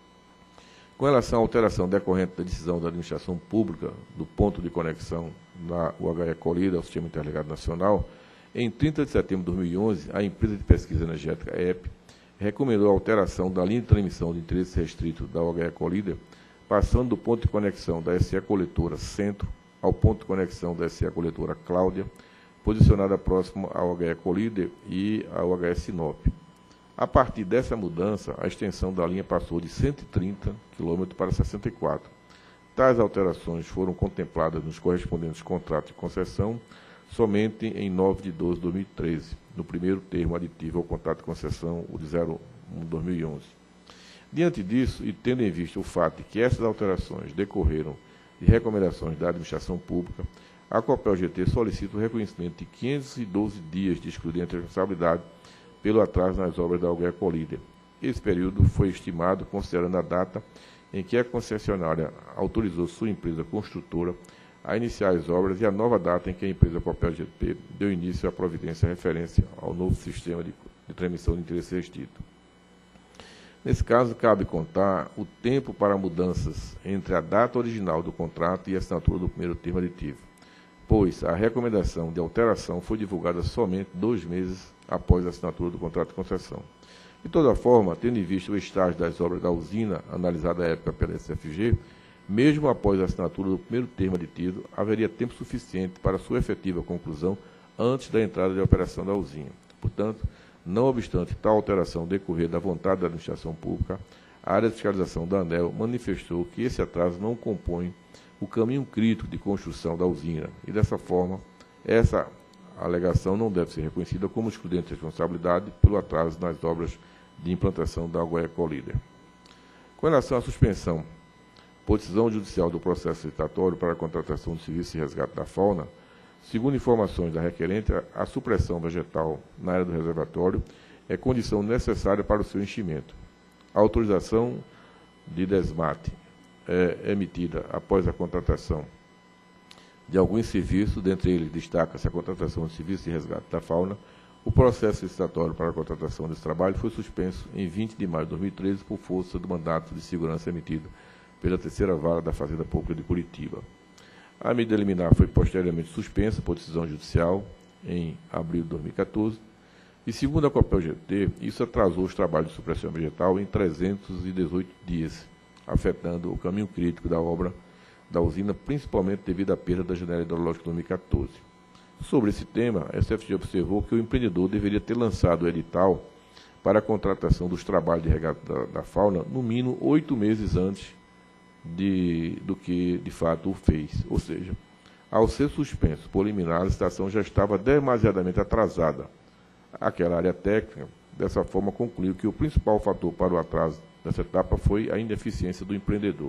Com relação à alteração decorrente da decisão da administração pública do ponto de conexão na U H E Colíder ao Sistema Interligado Nacional, em trinta de setembro de dois mil e onze, a empresa de pesquisa energética E P recomendou a alteração da linha de transmissão de interesse restrito da U H E Colíder, passando do ponto de conexão da S E Coletora Centro ao ponto de conexão da S E Coletora Cláudia, posicionada próximo ao U H E Colíder e ao U H E Sinop. A partir dessa mudança, a extensão da linha passou de cento e trinta quilômetros para sessenta e quatro. Tais alterações foram contempladas nos correspondentes contratos de concessão somente em nove de doze de dois mil e treze, no primeiro termo aditivo ao contrato de concessão, o de zero um de dois mil e onze. Diante disso, e tendo em vista o fato de que essas alterações decorreram de recomendações da administração pública, a Copel G T solicita o reconhecimento de quinhentos e doze dias de excludente de responsabilidade pelo atraso nas obras da U H E Colíder. Esse período foi estimado considerando a data em que a concessionária autorizou sua empresa construtora a iniciar as obras e a nova data em que a empresa Copel G T deu início à providência referência ao novo sistema de, de transmissão de interesse restrito. Nesse caso, cabe contar o tempo para mudanças entre a data original do contrato e a assinatura do primeiro termo aditivo, pois a recomendação de alteração foi divulgada somente dois meses após a assinatura do contrato de concessão. De toda forma, tendo em vista o estágio das obras da usina, analisada à época pela S F G, mesmo após a assinatura do primeiro termo aditivo, haveria tempo suficiente para sua efetiva conclusão antes da entrada de operação da usina. Portanto, não obstante tal alteração decorrer da vontade da administração pública, a área de fiscalização da ANEEL manifestou que esse atraso não compõe o caminho crítico de construção da usina e, dessa forma, essa alegação não deve ser reconhecida como excludente de responsabilidade pelo atraso nas obras de implantação da U H E Colíder. Com relação à suspensão por decisão judicial do processo licitatório para a contratação de serviço e resgate da fauna, segundo informações da requerente, a supressão vegetal na área do reservatório é condição necessária para o seu enchimento. A autorização de desmate é emitida após a contratação de alguns serviços, dentre eles destaca-se a contratação de serviço de resgate da fauna. O processo licitatório para a contratação desse trabalho foi suspenso em vinte de maio de dois mil e treze por força do mandato de segurança emitido pela terceira vara da Fazenda Pública de Curitiba. A medida liminar foi posteriormente suspensa por decisão judicial em abril de dois mil e quatorze, e segundo a Copel-G T, isso atrasou os trabalhos de supressão ambiental em trezentos e dezoito dias, afetando o caminho crítico da obra da usina, principalmente devido à perda da janela hidrológica de dois mil e quatorze. Sobre esse tema, a S F G observou que o empreendedor deveria ter lançado o edital para a contratação dos trabalhos de regata da, da fauna, no mínimo oito meses antes de, do que, de fato, o fez. Ou seja, ao ser suspenso por liminar, a licitação já estava demasiadamente atrasada. Aquela área técnica, dessa forma, concluiu que o principal fator para o atraso dessa etapa foi a ineficiência do empreendedor.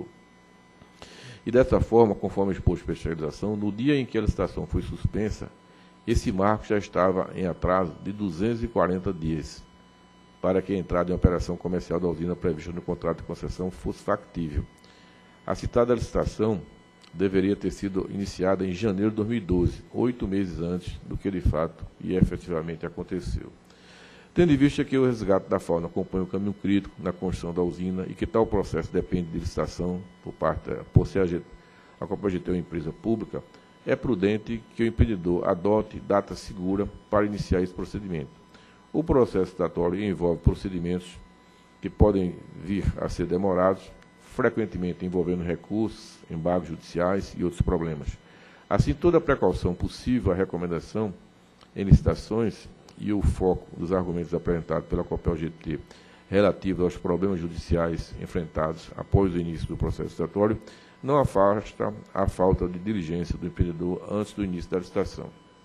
E dessa forma, conforme exposto pela fiscalização, no dia em que a licitação foi suspensa, esse marco já estava em atraso de duzentos e quarenta dias, para que a entrada em operação comercial da usina prevista no contrato de concessão fosse factível. A citada licitação deveria ter sido iniciada em janeiro de dois mil e doze, oito meses antes do que de fato e efetivamente aconteceu. Tendo em vista que o resgate da fauna acompanha o caminho crítico na construção da usina e que tal processo depende de licitação por parte, por ser a Copel-G T uma empresa pública, é prudente que o empreendedor adote data segura para iniciar esse procedimento. O processo licitatório envolve procedimentos que podem vir a ser demorados, frequentemente envolvendo recursos, embargos judiciais e outros problemas. Assim, toda a precaução possível à recomendação em licitações e o foco dos argumentos apresentados pela Copel-G T relativos aos problemas judiciais enfrentados após o início do processo licitatório não afasta a falta de diligência do empreendedor antes do início da licitação.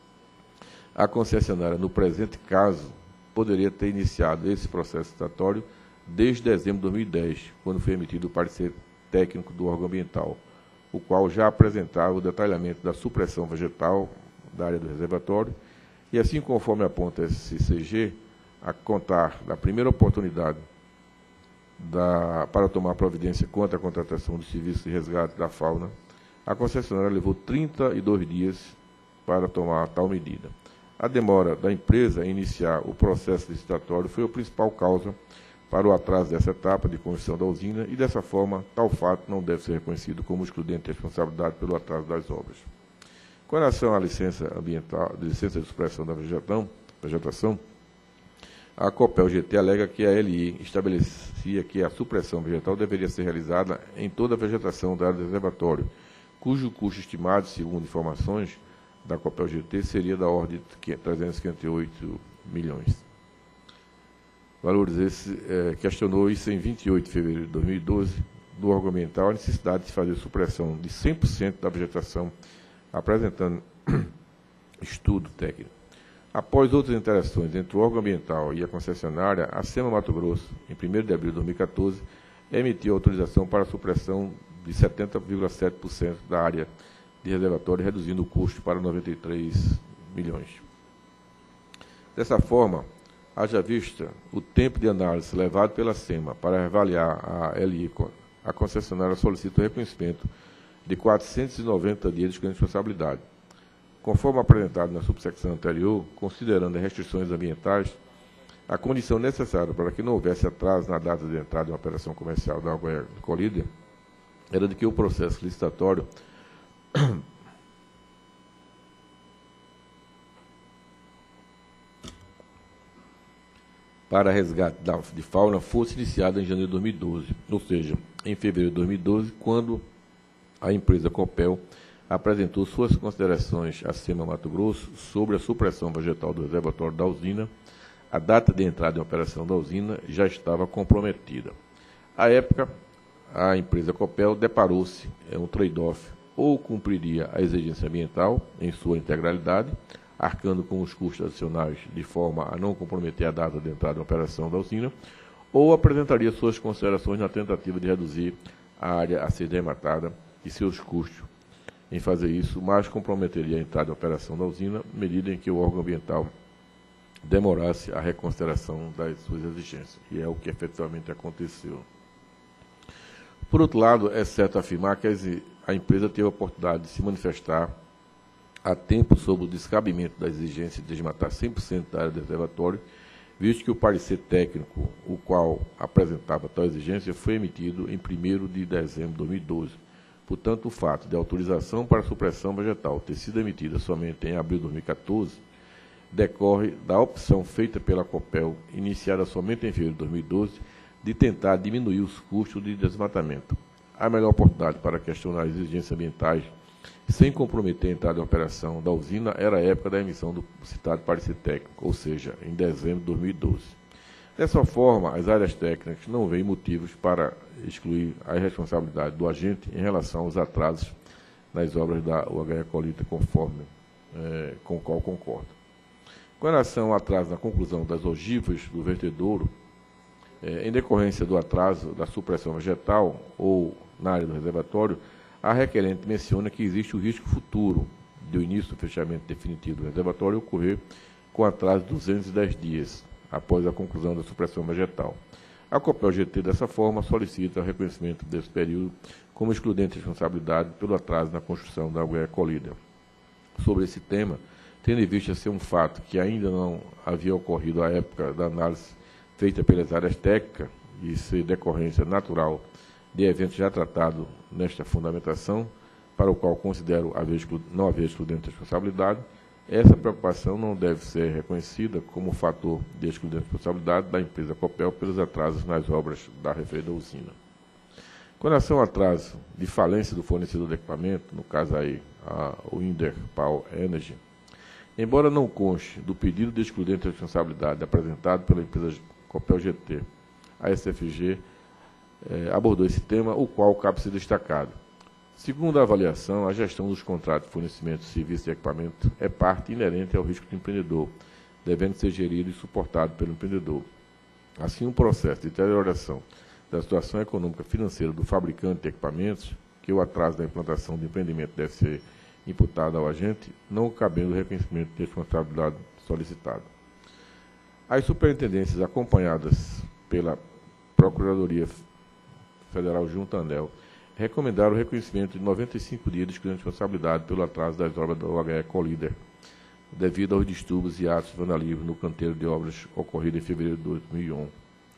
A concessionária, no presente caso, poderia ter iniciado esse processo licitatório desde dezembro de dois mil e dez, quando foi emitido o parecer técnico do órgão ambiental, o qual já apresentava o detalhamento da supressão vegetal da área do reservatório, e assim conforme aponta a S C G, a contar da primeira oportunidade da, para tomar providência contra a contratação do serviço de resgate da fauna, a concessionária levou trinta e dois dias para tomar tal medida. A demora da empresa em iniciar o processo licitatório foi a principal causa para o atraso dessa etapa de construção da usina e, dessa forma, tal fato não deve ser reconhecido como excludente de responsabilidade pelo atraso das obras. Com relação à licença ambiental, de licença de supressão da vegetação, vegetação a Copel-G T alega que a L I estabelecia que a supressão vegetal deveria ser realizada em toda a vegetação da área do reservatório, cujo custo estimado, segundo informações da Copel-G T, seria da ordem de trezentos e cinquenta e oito milhões. Valores esse, é, questionou isso em vinte e oito de fevereiro de dois mil e doze, do órgão ambiental, a necessidade de fazer supressão de cem por cento da vegetação, apresentando estudo técnico. Após outras interações entre o órgão ambiental e a concessionária, a SEMA Mato Grosso, em primeiro de abril de dois mil e quatorze, emitiu autorização para a supressão de setenta vírgula sete por cento da área de reservatório, reduzindo o custo para noventa e três milhões. Dessa forma, haja vista o tempo de análise levado pela SEMA para avaliar a L I, a concessionária solicita o reconhecimento de quatrocentos e noventa dias de responsabilidade. Conforme apresentado na subsecção anterior, considerando as restrições ambientais, a condição necessária para que não houvesse atraso na data de entrada de uma operação comercial da água Colíder era de que o processo licitatório para resgate de fauna fosse iniciado em janeiro de dois mil e doze, ou seja, em fevereiro de dois mil e doze, quando a empresa Copel apresentou suas considerações à SEMA Mato Grosso sobre a supressão vegetal do reservatório da usina. A data de entrada em operação da usina já estava comprometida. À época, a empresa Copel deparou-se em um trade-off, ou cumpriria a exigência ambiental em sua integralidade, arcando com os custos adicionais de forma a não comprometer a data de entrada em operação da usina, ou apresentaria suas considerações na tentativa de reduzir a área a ser desmatada e seus custos. Em fazer isso, mais comprometeria a entrada em operação da usina, medida em que o órgão ambiental demorasse a reconsideração das suas exigências, e é o que efetivamente aconteceu. Por outro lado, é certo afirmar que a empresa teve a oportunidade de se manifestar a tempo sobre o descabimento da exigência de desmatar cem por cento da área do reservatório, visto que o parecer técnico, o qual apresentava tal exigência, foi emitido em primeiro de dezembro de dois mil e doze, Portanto, o fato de autorização para supressão vegetal ter sido emitida somente em abril de dois mil e quatorze decorre da opção feita pela Copel, iniciada somente em fevereiro de dois mil e doze, de tentar diminuir os custos de desmatamento. A melhor oportunidade para questionar as exigências ambientais sem comprometer a entrada em operação da usina era a época da emissão do citado parecer técnico, ou seja, em dezembro de dois mil e doze. Dessa forma, as áreas técnicas não veem motivos para excluir a responsabilidade do agente em relação aos atrasos nas obras da U H E Colíder, conforme é, com o qual concordo. Com relação ao atraso na conclusão das ogivas do vertedouro, é, em decorrência do atraso da supressão vegetal ou na área do reservatório, a requerente menciona que existe o risco futuro do início do fechamento definitivo do reservatório ocorrer com atraso de duzentos e dez dias, após a conclusão da supressão vegetal. A Copel G T, dessa forma, solicita o reconhecimento desse período como excludente de responsabilidade pelo atraso na construção da U H E Colíder. Sobre esse tema, tendo em vista ser um fato que ainda não havia ocorrido à época da análise feita pelas áreas técnicas e ser decorrência natural de eventos já tratados nesta fundamentação, para o qual considero haver não haver excludente de responsabilidade, essa preocupação não deve ser reconhecida como fator de excludente de responsabilidade da empresa Copel pelos atrasos nas obras da referida usina. Com relação ao atraso de falência do fornecedor de equipamento, no caso aí a Winder Power Energy, embora não conste do pedido de excludente de responsabilidade apresentado pela empresa Copel G T, a S F G eh, abordou esse tema, o qual cabe ser destacado. Segundo a avaliação, a gestão dos contratos de fornecimento de serviços e equipamento é parte inerente ao risco do empreendedor, devendo ser gerido e suportado pelo empreendedor. Assim, o processo de deterioração da situação econômica financeira do fabricante de equipamentos, que o atraso da implantação do empreendimento deve ser imputado ao agente, não cabendo o reconhecimento de responsabilidade solicitado. As superintendências acompanhadas pela Procuradoria Federal junto à ANEEL recomendaram o reconhecimento de noventa e cinco dias de excludente de responsabilidade pelo atraso das obras da U H E Colíder, devido aos distúrbios e atos de vandalismo no canteiro de obras ocorrido em fevereiro de dois mil e um.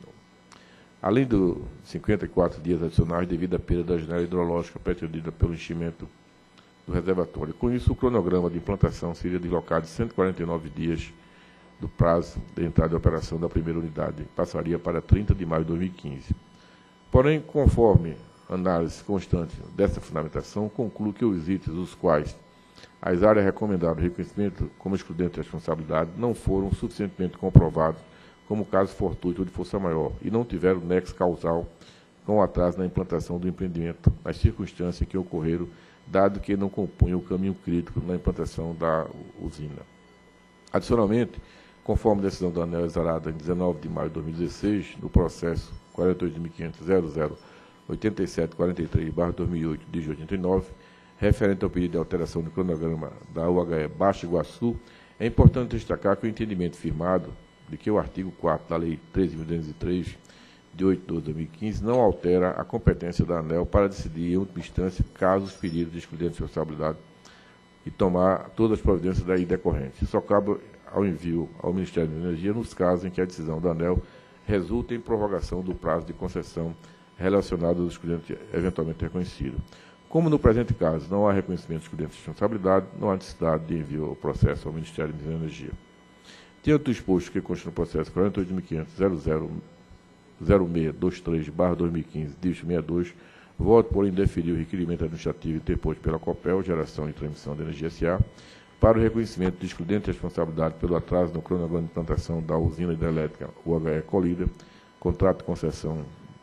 Além dos cinquenta e quatro dias adicionais devido à perda da janela hidrológica pretendida pelo enchimento do reservatório. Com isso, o cronograma de implantação seria deslocado de cento e quarenta e nove dias do prazo de entrada em operação da primeira unidade, passaria para trinta de maio de dois mil e quinze. Porém, conforme análise constante dessa fundamentação, concluo que os itens, os quais as áreas recomendaram o reconhecimento como excludente de responsabilidade, não foram suficientemente comprovados como caso fortuito ou de força maior e não tiveram nexo causal com o atraso na implantação do empreendimento, nas circunstâncias em que ocorreram, dado que não compunham o caminho crítico na implantação da usina. Adicionalmente, conforme a decisão da ANEEL exarada em dezenove de maio de dois mil e dezesseis, no processo quarenta e oito mil quinhentos ponto zero zero oitenta e sete quarenta e três barra dois mil e oito, de oitenta e nove, referente ao pedido de alteração do cronograma da U H E Baixo Iguaçu, é importante destacar que o entendimento firmado de que o artigo quarto da Lei treze mil duzentos e três, de oito de doze de dois mil e quinze, não altera a competência da ANEEL para decidir, em última instância, casos pedidos de excludente de responsabilidade e tomar todas as providências daí decorrentes. Só cabe ao envio ao Ministério da Energia nos casos em que a decisão da ANEEL resulta em prorrogação do prazo de concessão relacionado ao excludente eventualmente reconhecido. Como no presente caso não há reconhecimento de excludente de responsabilidade, não há necessidade de envio ao processo ao Ministério da Energia. Tendo exposto que consta no processo quarenta e oito mil quinhentos ponto zero zero seis vinte e três barra dois mil e quinze, dígito sessenta e dois, voto por indeferir o requerimento administrativo interposto pela Copel, Geração e Transmissão de Energia S A, para o reconhecimento de excludente de responsabilidade pelo atraso no cronograma de implantação da usina hidrelétrica U H E Colíder, contrato de concessão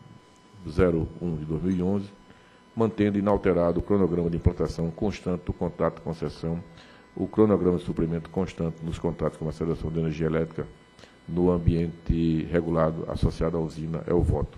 zero um de dois mil e onze, mantendo inalterado o cronograma de implantação constante do contrato de concessão, o cronograma de suprimento constante nos contratos de comercialização de energia elétrica no ambiente regulado associado à usina. É o voto.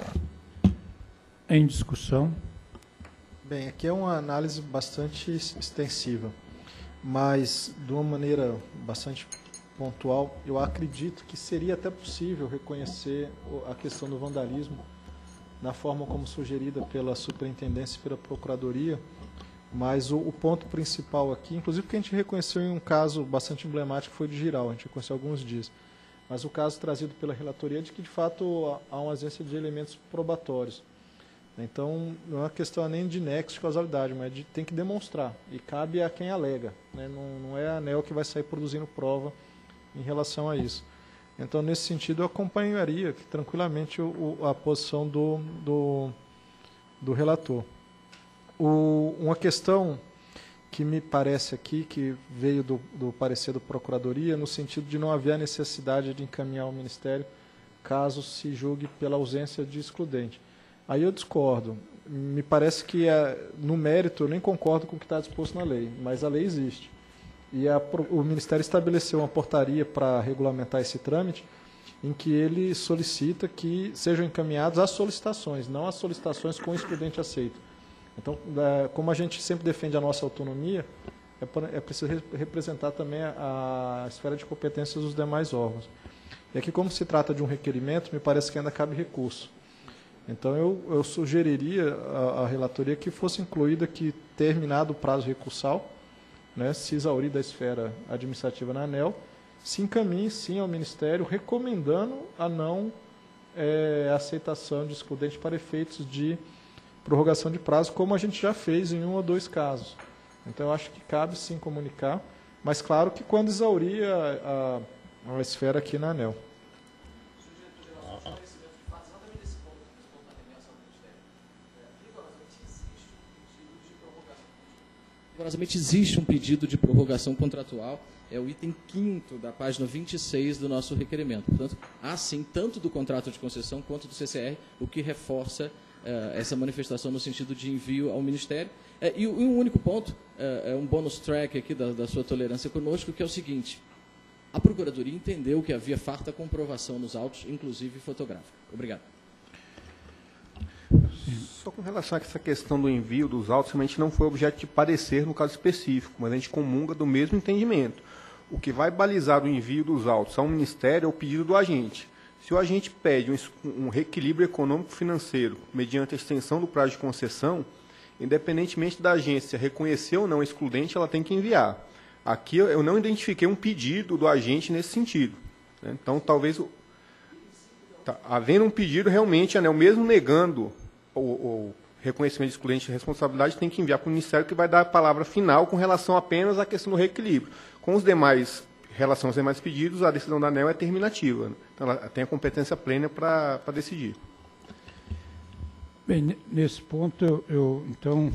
Em discussão. Bem, aqui é uma análise bastante extensiva, mas de uma maneira bastante pontual, eu acredito que seria até possível reconhecer a questão do vandalismo na forma como sugerida pela superintendência e pela procuradoria, mas o, o ponto principal aqui, inclusive porque a gente reconheceu em um caso bastante emblemático, foi de Giral, a gente reconheceu há alguns dias, mas o caso trazido pela relatoria é de que, de fato, há uma ausência de elementos probatórios. Então, não é uma questão nem de nexo de causalidade, mas de, tem que demonstrar. E cabe a quem alega. Né? Não, não é a ANEEL que vai sair produzindo prova em relação a isso. Então, nesse sentido, eu acompanharia tranquilamente o, o, a posição do, do, do relator. O, uma questão que me parece aqui, que veio do, do parecer da Procuradoria, no sentido de não haver a necessidade de encaminhar ao Ministério caso se julgue pela ausência de excludente. Aí eu discordo. Me parece que, é, no mérito, eu nem concordo com o que está disposto na lei, mas a lei existe. E a, o Ministério estabeleceu uma portaria para regulamentar esse trâmite, em que ele solicita que sejam encaminhadas as solicitações, não as solicitações com o excludente aceito. Então, é, como a gente sempre defende a nossa autonomia, é, é preciso re, representar também a, a esfera de competências dos demais órgãos. E aqui, como se trata de um requerimento, me parece que ainda cabe recurso. Então, eu, eu sugeriria à, à relatoria que fosse incluída que, terminado o prazo recursal, né, se exaurir da esfera administrativa na ANEEL, se encaminhe, sim, ao Ministério, recomendando a não é, aceitação de excludente para efeitos de prorrogação de prazo, como a gente já fez em um ou dois casos. Então, eu acho que cabe, sim, comunicar, mas, claro, que quando exaurir a, a, a esfera aqui na ANEEL. Rigorosamente existe um pedido de prorrogação contratual, é o item quinto da página vinte e seis do nosso requerimento. Portanto, há sim, tanto do contrato de concessão quanto do C C R, o que reforça uh, essa manifestação no sentido de envio ao Ministério. Uh, e, e um único ponto, uh, é um bônus track aqui da, da sua tolerância conosco, que é o seguinte: a Procuradoria entendeu que havia farta comprovação nos autos, inclusive fotográfica. Obrigado. Só com relação a essa questão do envio dos autos, realmente não foi objeto de parecer no caso específico, mas a gente comunga do mesmo entendimento. O que vai balizar o envio dos autos ao Ministério é o pedido do agente. Se o agente pede um, um reequilíbrio econômico-financeiro mediante a extensão do prazo de concessão, independentemente da agência reconhecer ou não a excludente, ela tem que enviar. Aqui eu não identifiquei um pedido do agente nesse sentido. Né? Então, talvez, tá, havendo um pedido, realmente, a ANEEL, mesmo negando o, o reconhecimento de excludente de responsabilidade, tem que enviar para o Ministério, que vai dar a palavra final com relação apenas à questão do reequilíbrio. Com os demais, em relação aos demais pedidos, a decisão da ANEEL é terminativa. Né? Então, ela tem a competência plena para decidir. Bem, nesse ponto, eu, eu então,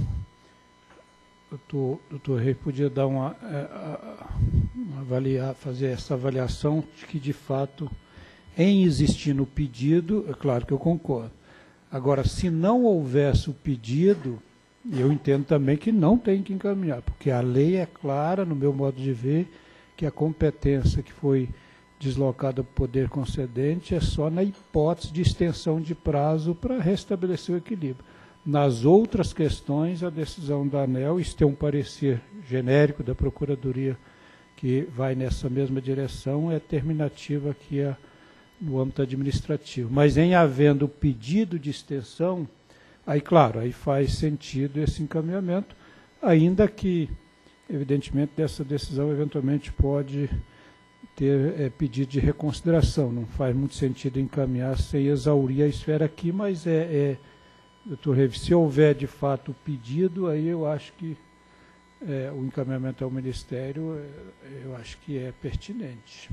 o doutor Rei podia dar uma, uma avaliar, fazer essa avaliação de que, de fato, em existindo o pedido, é claro que eu concordo. Agora, se não houvesse o pedido, eu entendo também que não tem que encaminhar, porque a lei é clara, no meu modo de ver, que a competência que foi deslocada para o poder concedente é só na hipótese de extensão de prazo para restabelecer o equilíbrio. Nas outras questões, a decisão da ANEEL, isso tem um parecer genérico da Procuradoria que vai nessa mesma direção, é terminativa aqui a no âmbito administrativo. Mas em havendo pedido de extensão, aí, claro, aí faz sentido esse encaminhamento, ainda que, evidentemente, dessa decisão eventualmente pode ter é, pedido de reconsideração. Não faz muito sentido encaminhar sem exaurir a esfera aqui, mas é, é doutor Reis, se houver de fato o pedido, aí eu acho que é, o encaminhamento ao Ministério, é, eu acho que é pertinente.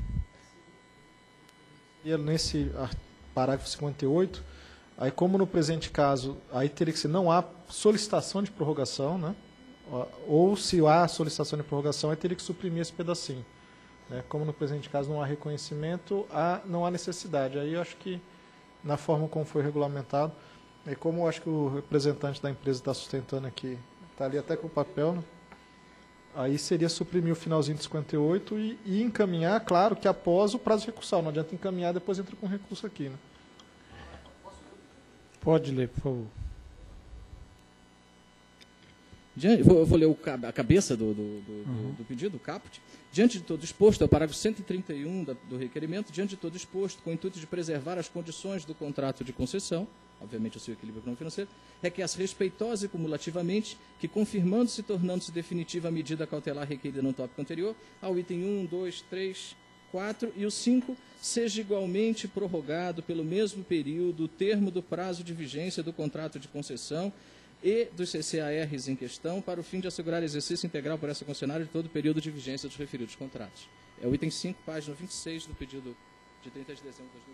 Nesse parágrafo cinquenta e oito, aí como no presente caso, aí teria que ser, não há solicitação de prorrogação, né? Ou se há solicitação de prorrogação, aí teria que suprimir esse pedacinho. Né? Como no presente caso não há reconhecimento, há, não há necessidade. Aí eu acho que, na forma como foi regulamentado, e como eu acho que o representante da empresa está sustentando aqui, está ali até com o papel, né? Aí seria suprimir o finalzinho de cinquenta e oito e, e encaminhar, claro, que após o prazo recursal. Não adianta encaminhar, depois entra com recurso aqui. Né? Pode ler, por favor. Diante, vou, vou ler o, a cabeça do, do, do, uhum. do pedido, o caput. Diante de todo exposto, é o parágrafo cento e trinta e um da, do requerimento, diante de todo exposto, com o intuito de preservar as condições do contrato de concessão, obviamente o seu equilíbrio econômico-financeiro, requer-se respeitosa e cumulativamente que, confirmando-se e tornando-se definitiva a medida cautelar requerida no tópico anterior, ao item um, dois, três, quatro e o cinco, seja igualmente prorrogado pelo mesmo período o termo do prazo de vigência do contrato de concessão e dos C C A Rs em questão, para o fim de assegurar exercício integral por essa concessionária de todo o período de vigência dos referidos contratos. É o item cinco, página vinte e seis do pedido de trinta de dezembro de dois mil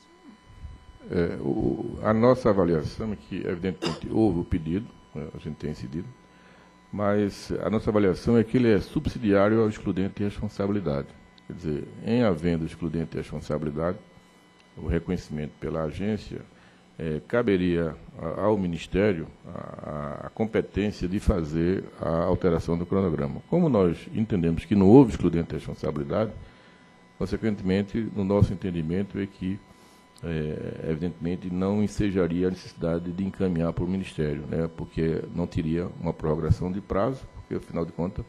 e quatorze. É, o, a nossa avaliação é que, evidentemente, houve o pedido, né, a gente tem incidido, mas a nossa avaliação é que ele é subsidiário ao excludente de responsabilidade. Quer dizer, em havendo excludente de responsabilidade, o reconhecimento pela agência, é, caberia ao Ministério a, a competência de fazer a alteração do cronograma. Como nós entendemos que não houve excludente de responsabilidade, consequentemente, no nosso entendimento é que, é, evidentemente, não ensejaria a necessidade de encaminhar para o Ministério, né, porque não teria uma prorrogação de prazo, porque, afinal de contas,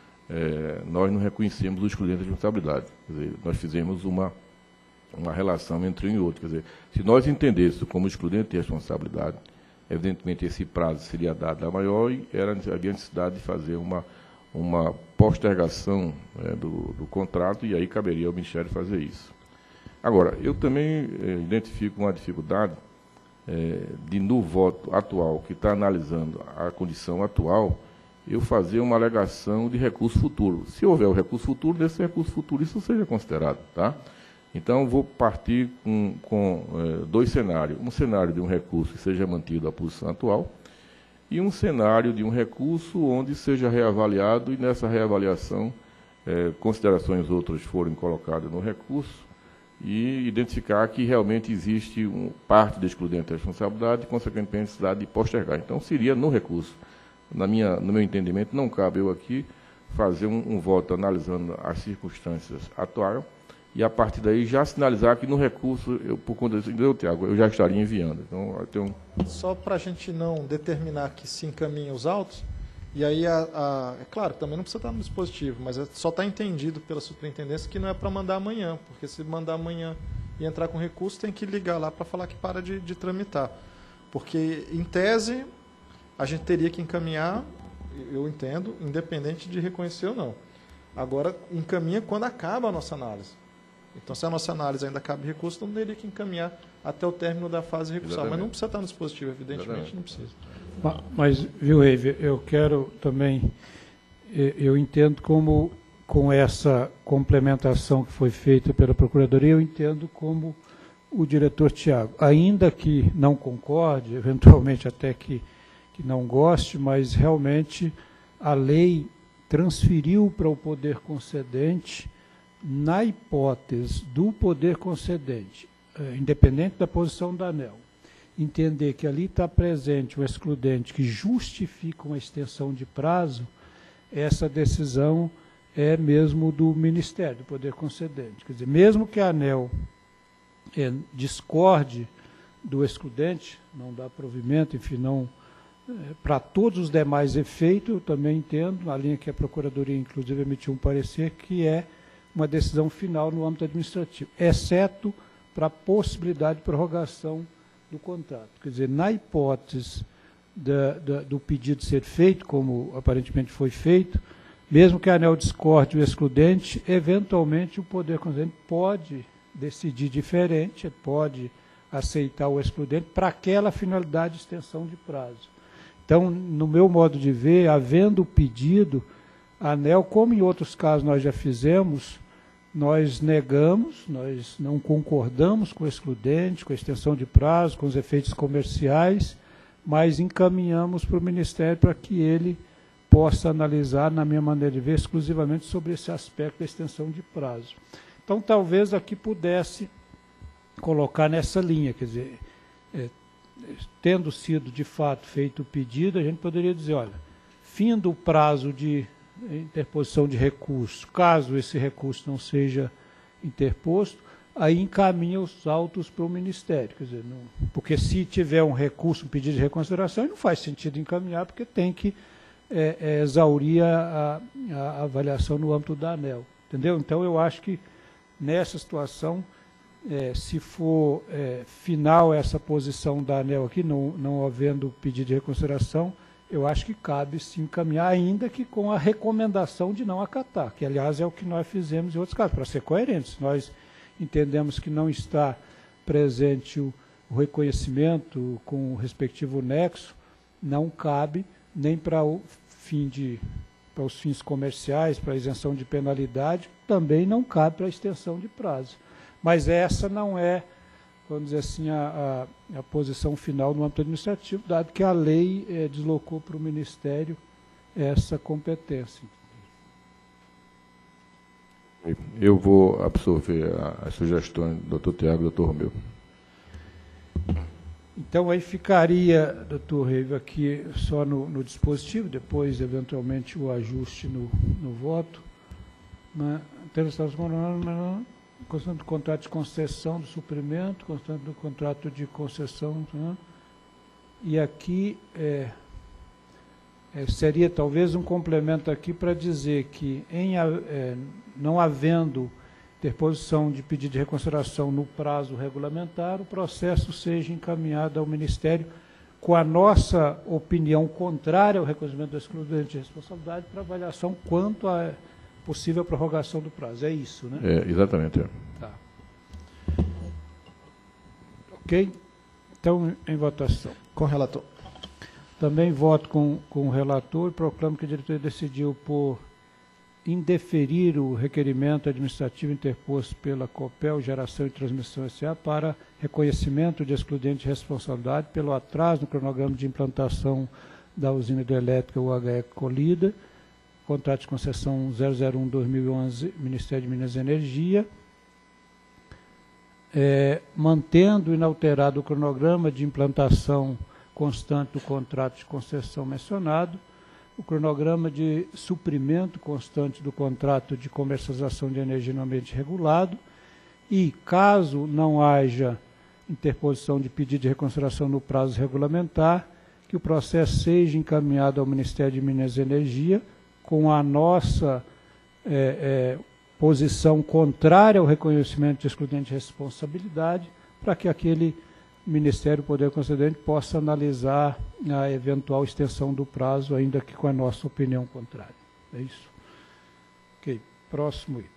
é, nós não reconhecemos o excludente de responsabilidade. Quer dizer, nós fizemos uma, uma relação entre um e outro. Quer dizer, se nós entendêssemos como excludente de responsabilidade, evidentemente, esse prazo seria dado a maior e era, havia necessidade de fazer uma, uma postergação, é, do, do contrato, e aí caberia ao Ministério fazer isso. Agora, eu também eh, identifico uma dificuldade eh, de, no voto atual, que está analisando a condição atual, eu fazer uma alegação de recurso futuro. Se houver o recurso futuro, desse recurso futuro, isso seja considerado. Tá? Então, vou partir com, com eh, dois cenários. Um cenário de um recurso que seja mantido a posição atual e um cenário de um recurso onde seja reavaliado e, nessa reavaliação, eh, considerações outras forem colocadas no recurso, e identificar que realmente existe um, parte da excludente responsabilidade e, consequentemente, necessidade de postergar. Então, seria no recurso. Na minha, no meu entendimento, não cabe eu aqui fazer um, um voto analisando as circunstâncias atuais e, a partir daí, já sinalizar que no recurso, eu, por conta disso, entendeu, Tiago, eu já estaria enviando. Então, eu tenho... Só para a gente não determinar que se encaminhem os autos, e aí, a, a, é claro, também não precisa estar no dispositivo, mas é, só está entendido pela superintendência que não é para mandar amanhã, porque se mandar amanhã e entrar com recurso, tem que ligar lá para falar que para de, de tramitar. Porque, em tese, a gente teria que encaminhar, eu entendo, independente de reconhecer ou não. Agora, encaminha quando acaba a nossa análise. Então, se a nossa análise ainda cabe recurso, não teria que encaminhar até o término da fase recursal. Mas não precisa estar no dispositivo, evidentemente, Exatamente. Não precisa. Mas, viu, Eive, eu quero também, eu entendo como, com essa complementação que foi feita pela Procuradoria, eu entendo como o diretor Tiago, ainda que não concorde, eventualmente até que, que não goste, mas realmente a lei transferiu para o poder concedente, na hipótese do poder concedente, independente da posição da ANEEL, entender que ali está presente um excludente que justifica uma extensão de prazo, essa decisão é mesmo do Ministério, do Poder Concedente. Quer dizer, mesmo que a ANEEL é, discorde do excludente, não dá provimento, enfim, não, é, para todos os demais efeitos, eu também entendo, na linha que a Procuradoria, inclusive, emitiu um parecer, que é uma decisão final no âmbito administrativo, exceto para a possibilidade de prorrogação do contrato. Quer dizer, na hipótese da, da, do pedido ser feito, como aparentemente foi feito, mesmo que a ANEEL discorde o excludente, eventualmente o Poder Concedente pode decidir diferente, pode aceitar o excludente para aquela finalidade de extensão de prazo. Então, no meu modo de ver, havendo o pedido, a ANEEL, como em outros casos nós já fizemos, nós negamos, nós não concordamos com o excludente, com a extensão de prazo, com os efeitos comerciais, mas encaminhamos para o Ministério para que ele possa analisar, na minha maneira de ver, exclusivamente sobre esse aspecto da extensão de prazo. Então, talvez aqui pudesse colocar nessa linha, quer dizer, é, tendo sido de fato feito o pedido, a gente poderia dizer, olha, fim do prazo de interposição de recurso, caso esse recurso não seja interposto, aí encaminha os autos para o Ministério. Quer dizer, não, porque se tiver um recurso, um pedido de reconsideração, não faz sentido encaminhar, porque tem que é, é, exaurir a, a, a avaliação no âmbito da ANEEL. Entendeu? Então, eu acho que nessa situação, é, se for é, final essa posição da ANEEL aqui, não, não havendo pedido de reconsideração, eu acho que cabe sim encaminhar, ainda que com a recomendação de não acatar, que aliás é o que nós fizemos em outros casos, para ser coerentes. Nós entendemos que não está presente o, o reconhecimento com o respectivo nexo, não cabe nem para o fim de, para os fins comerciais, para a isenção de penalidade, também não cabe para a extensão de prazo. Mas essa não é, vamos dizer assim, a, a, a posição final no âmbito administrativo, dado que a lei eh, deslocou para o Ministério essa competência. Eu vou absorver as sugestões do doutor Tiago e do doutor Romeu. Então, aí ficaria, doutor Reive, aqui só no, no dispositivo, depois, eventualmente, o ajuste no, no voto. Né? Constante do contrato de concessão do suprimento, constante do contrato de concessão. Né? E aqui é, é, seria talvez um complemento aqui para dizer que, em, é, não havendo interposição de pedido de reconsideração no prazo regulamentar, o processo seja encaminhado ao Ministério com a nossa opinião contrária ao reconhecimento da excludente de responsabilidade para avaliação quanto à possível prorrogação do prazo. É isso, né? É, exatamente. É. Tá. Ok? Então, em votação. Com o relator. Também voto com, com o relator e proclamo que a diretoria decidiu por indeferir o requerimento administrativo interposto pela Copel Geração e Transmissão S A para reconhecimento de excludente de responsabilidade pelo atraso no cronograma de implantação da usina hidrelétrica U H E Colida, contrato de concessão zero zero um barra dois mil e onze, Ministério de Minas e Energia, é, mantendo inalterado o cronograma de implantação constante do contrato de concessão mencionado, o cronograma de suprimento constante do contrato de comercialização de energia no ambiente regulado e, caso não haja interposição de pedido de reconsideração no prazo regulamentar, que o processo seja encaminhado ao Ministério de Minas e Energia com a nossa é, é, posição contrária ao reconhecimento de excludente de responsabilidade, para que aquele Ministério Poder Concedente possa analisar a eventual extensão do prazo, ainda que com a nossa opinião contrária. É isso? Ok. Próximo item.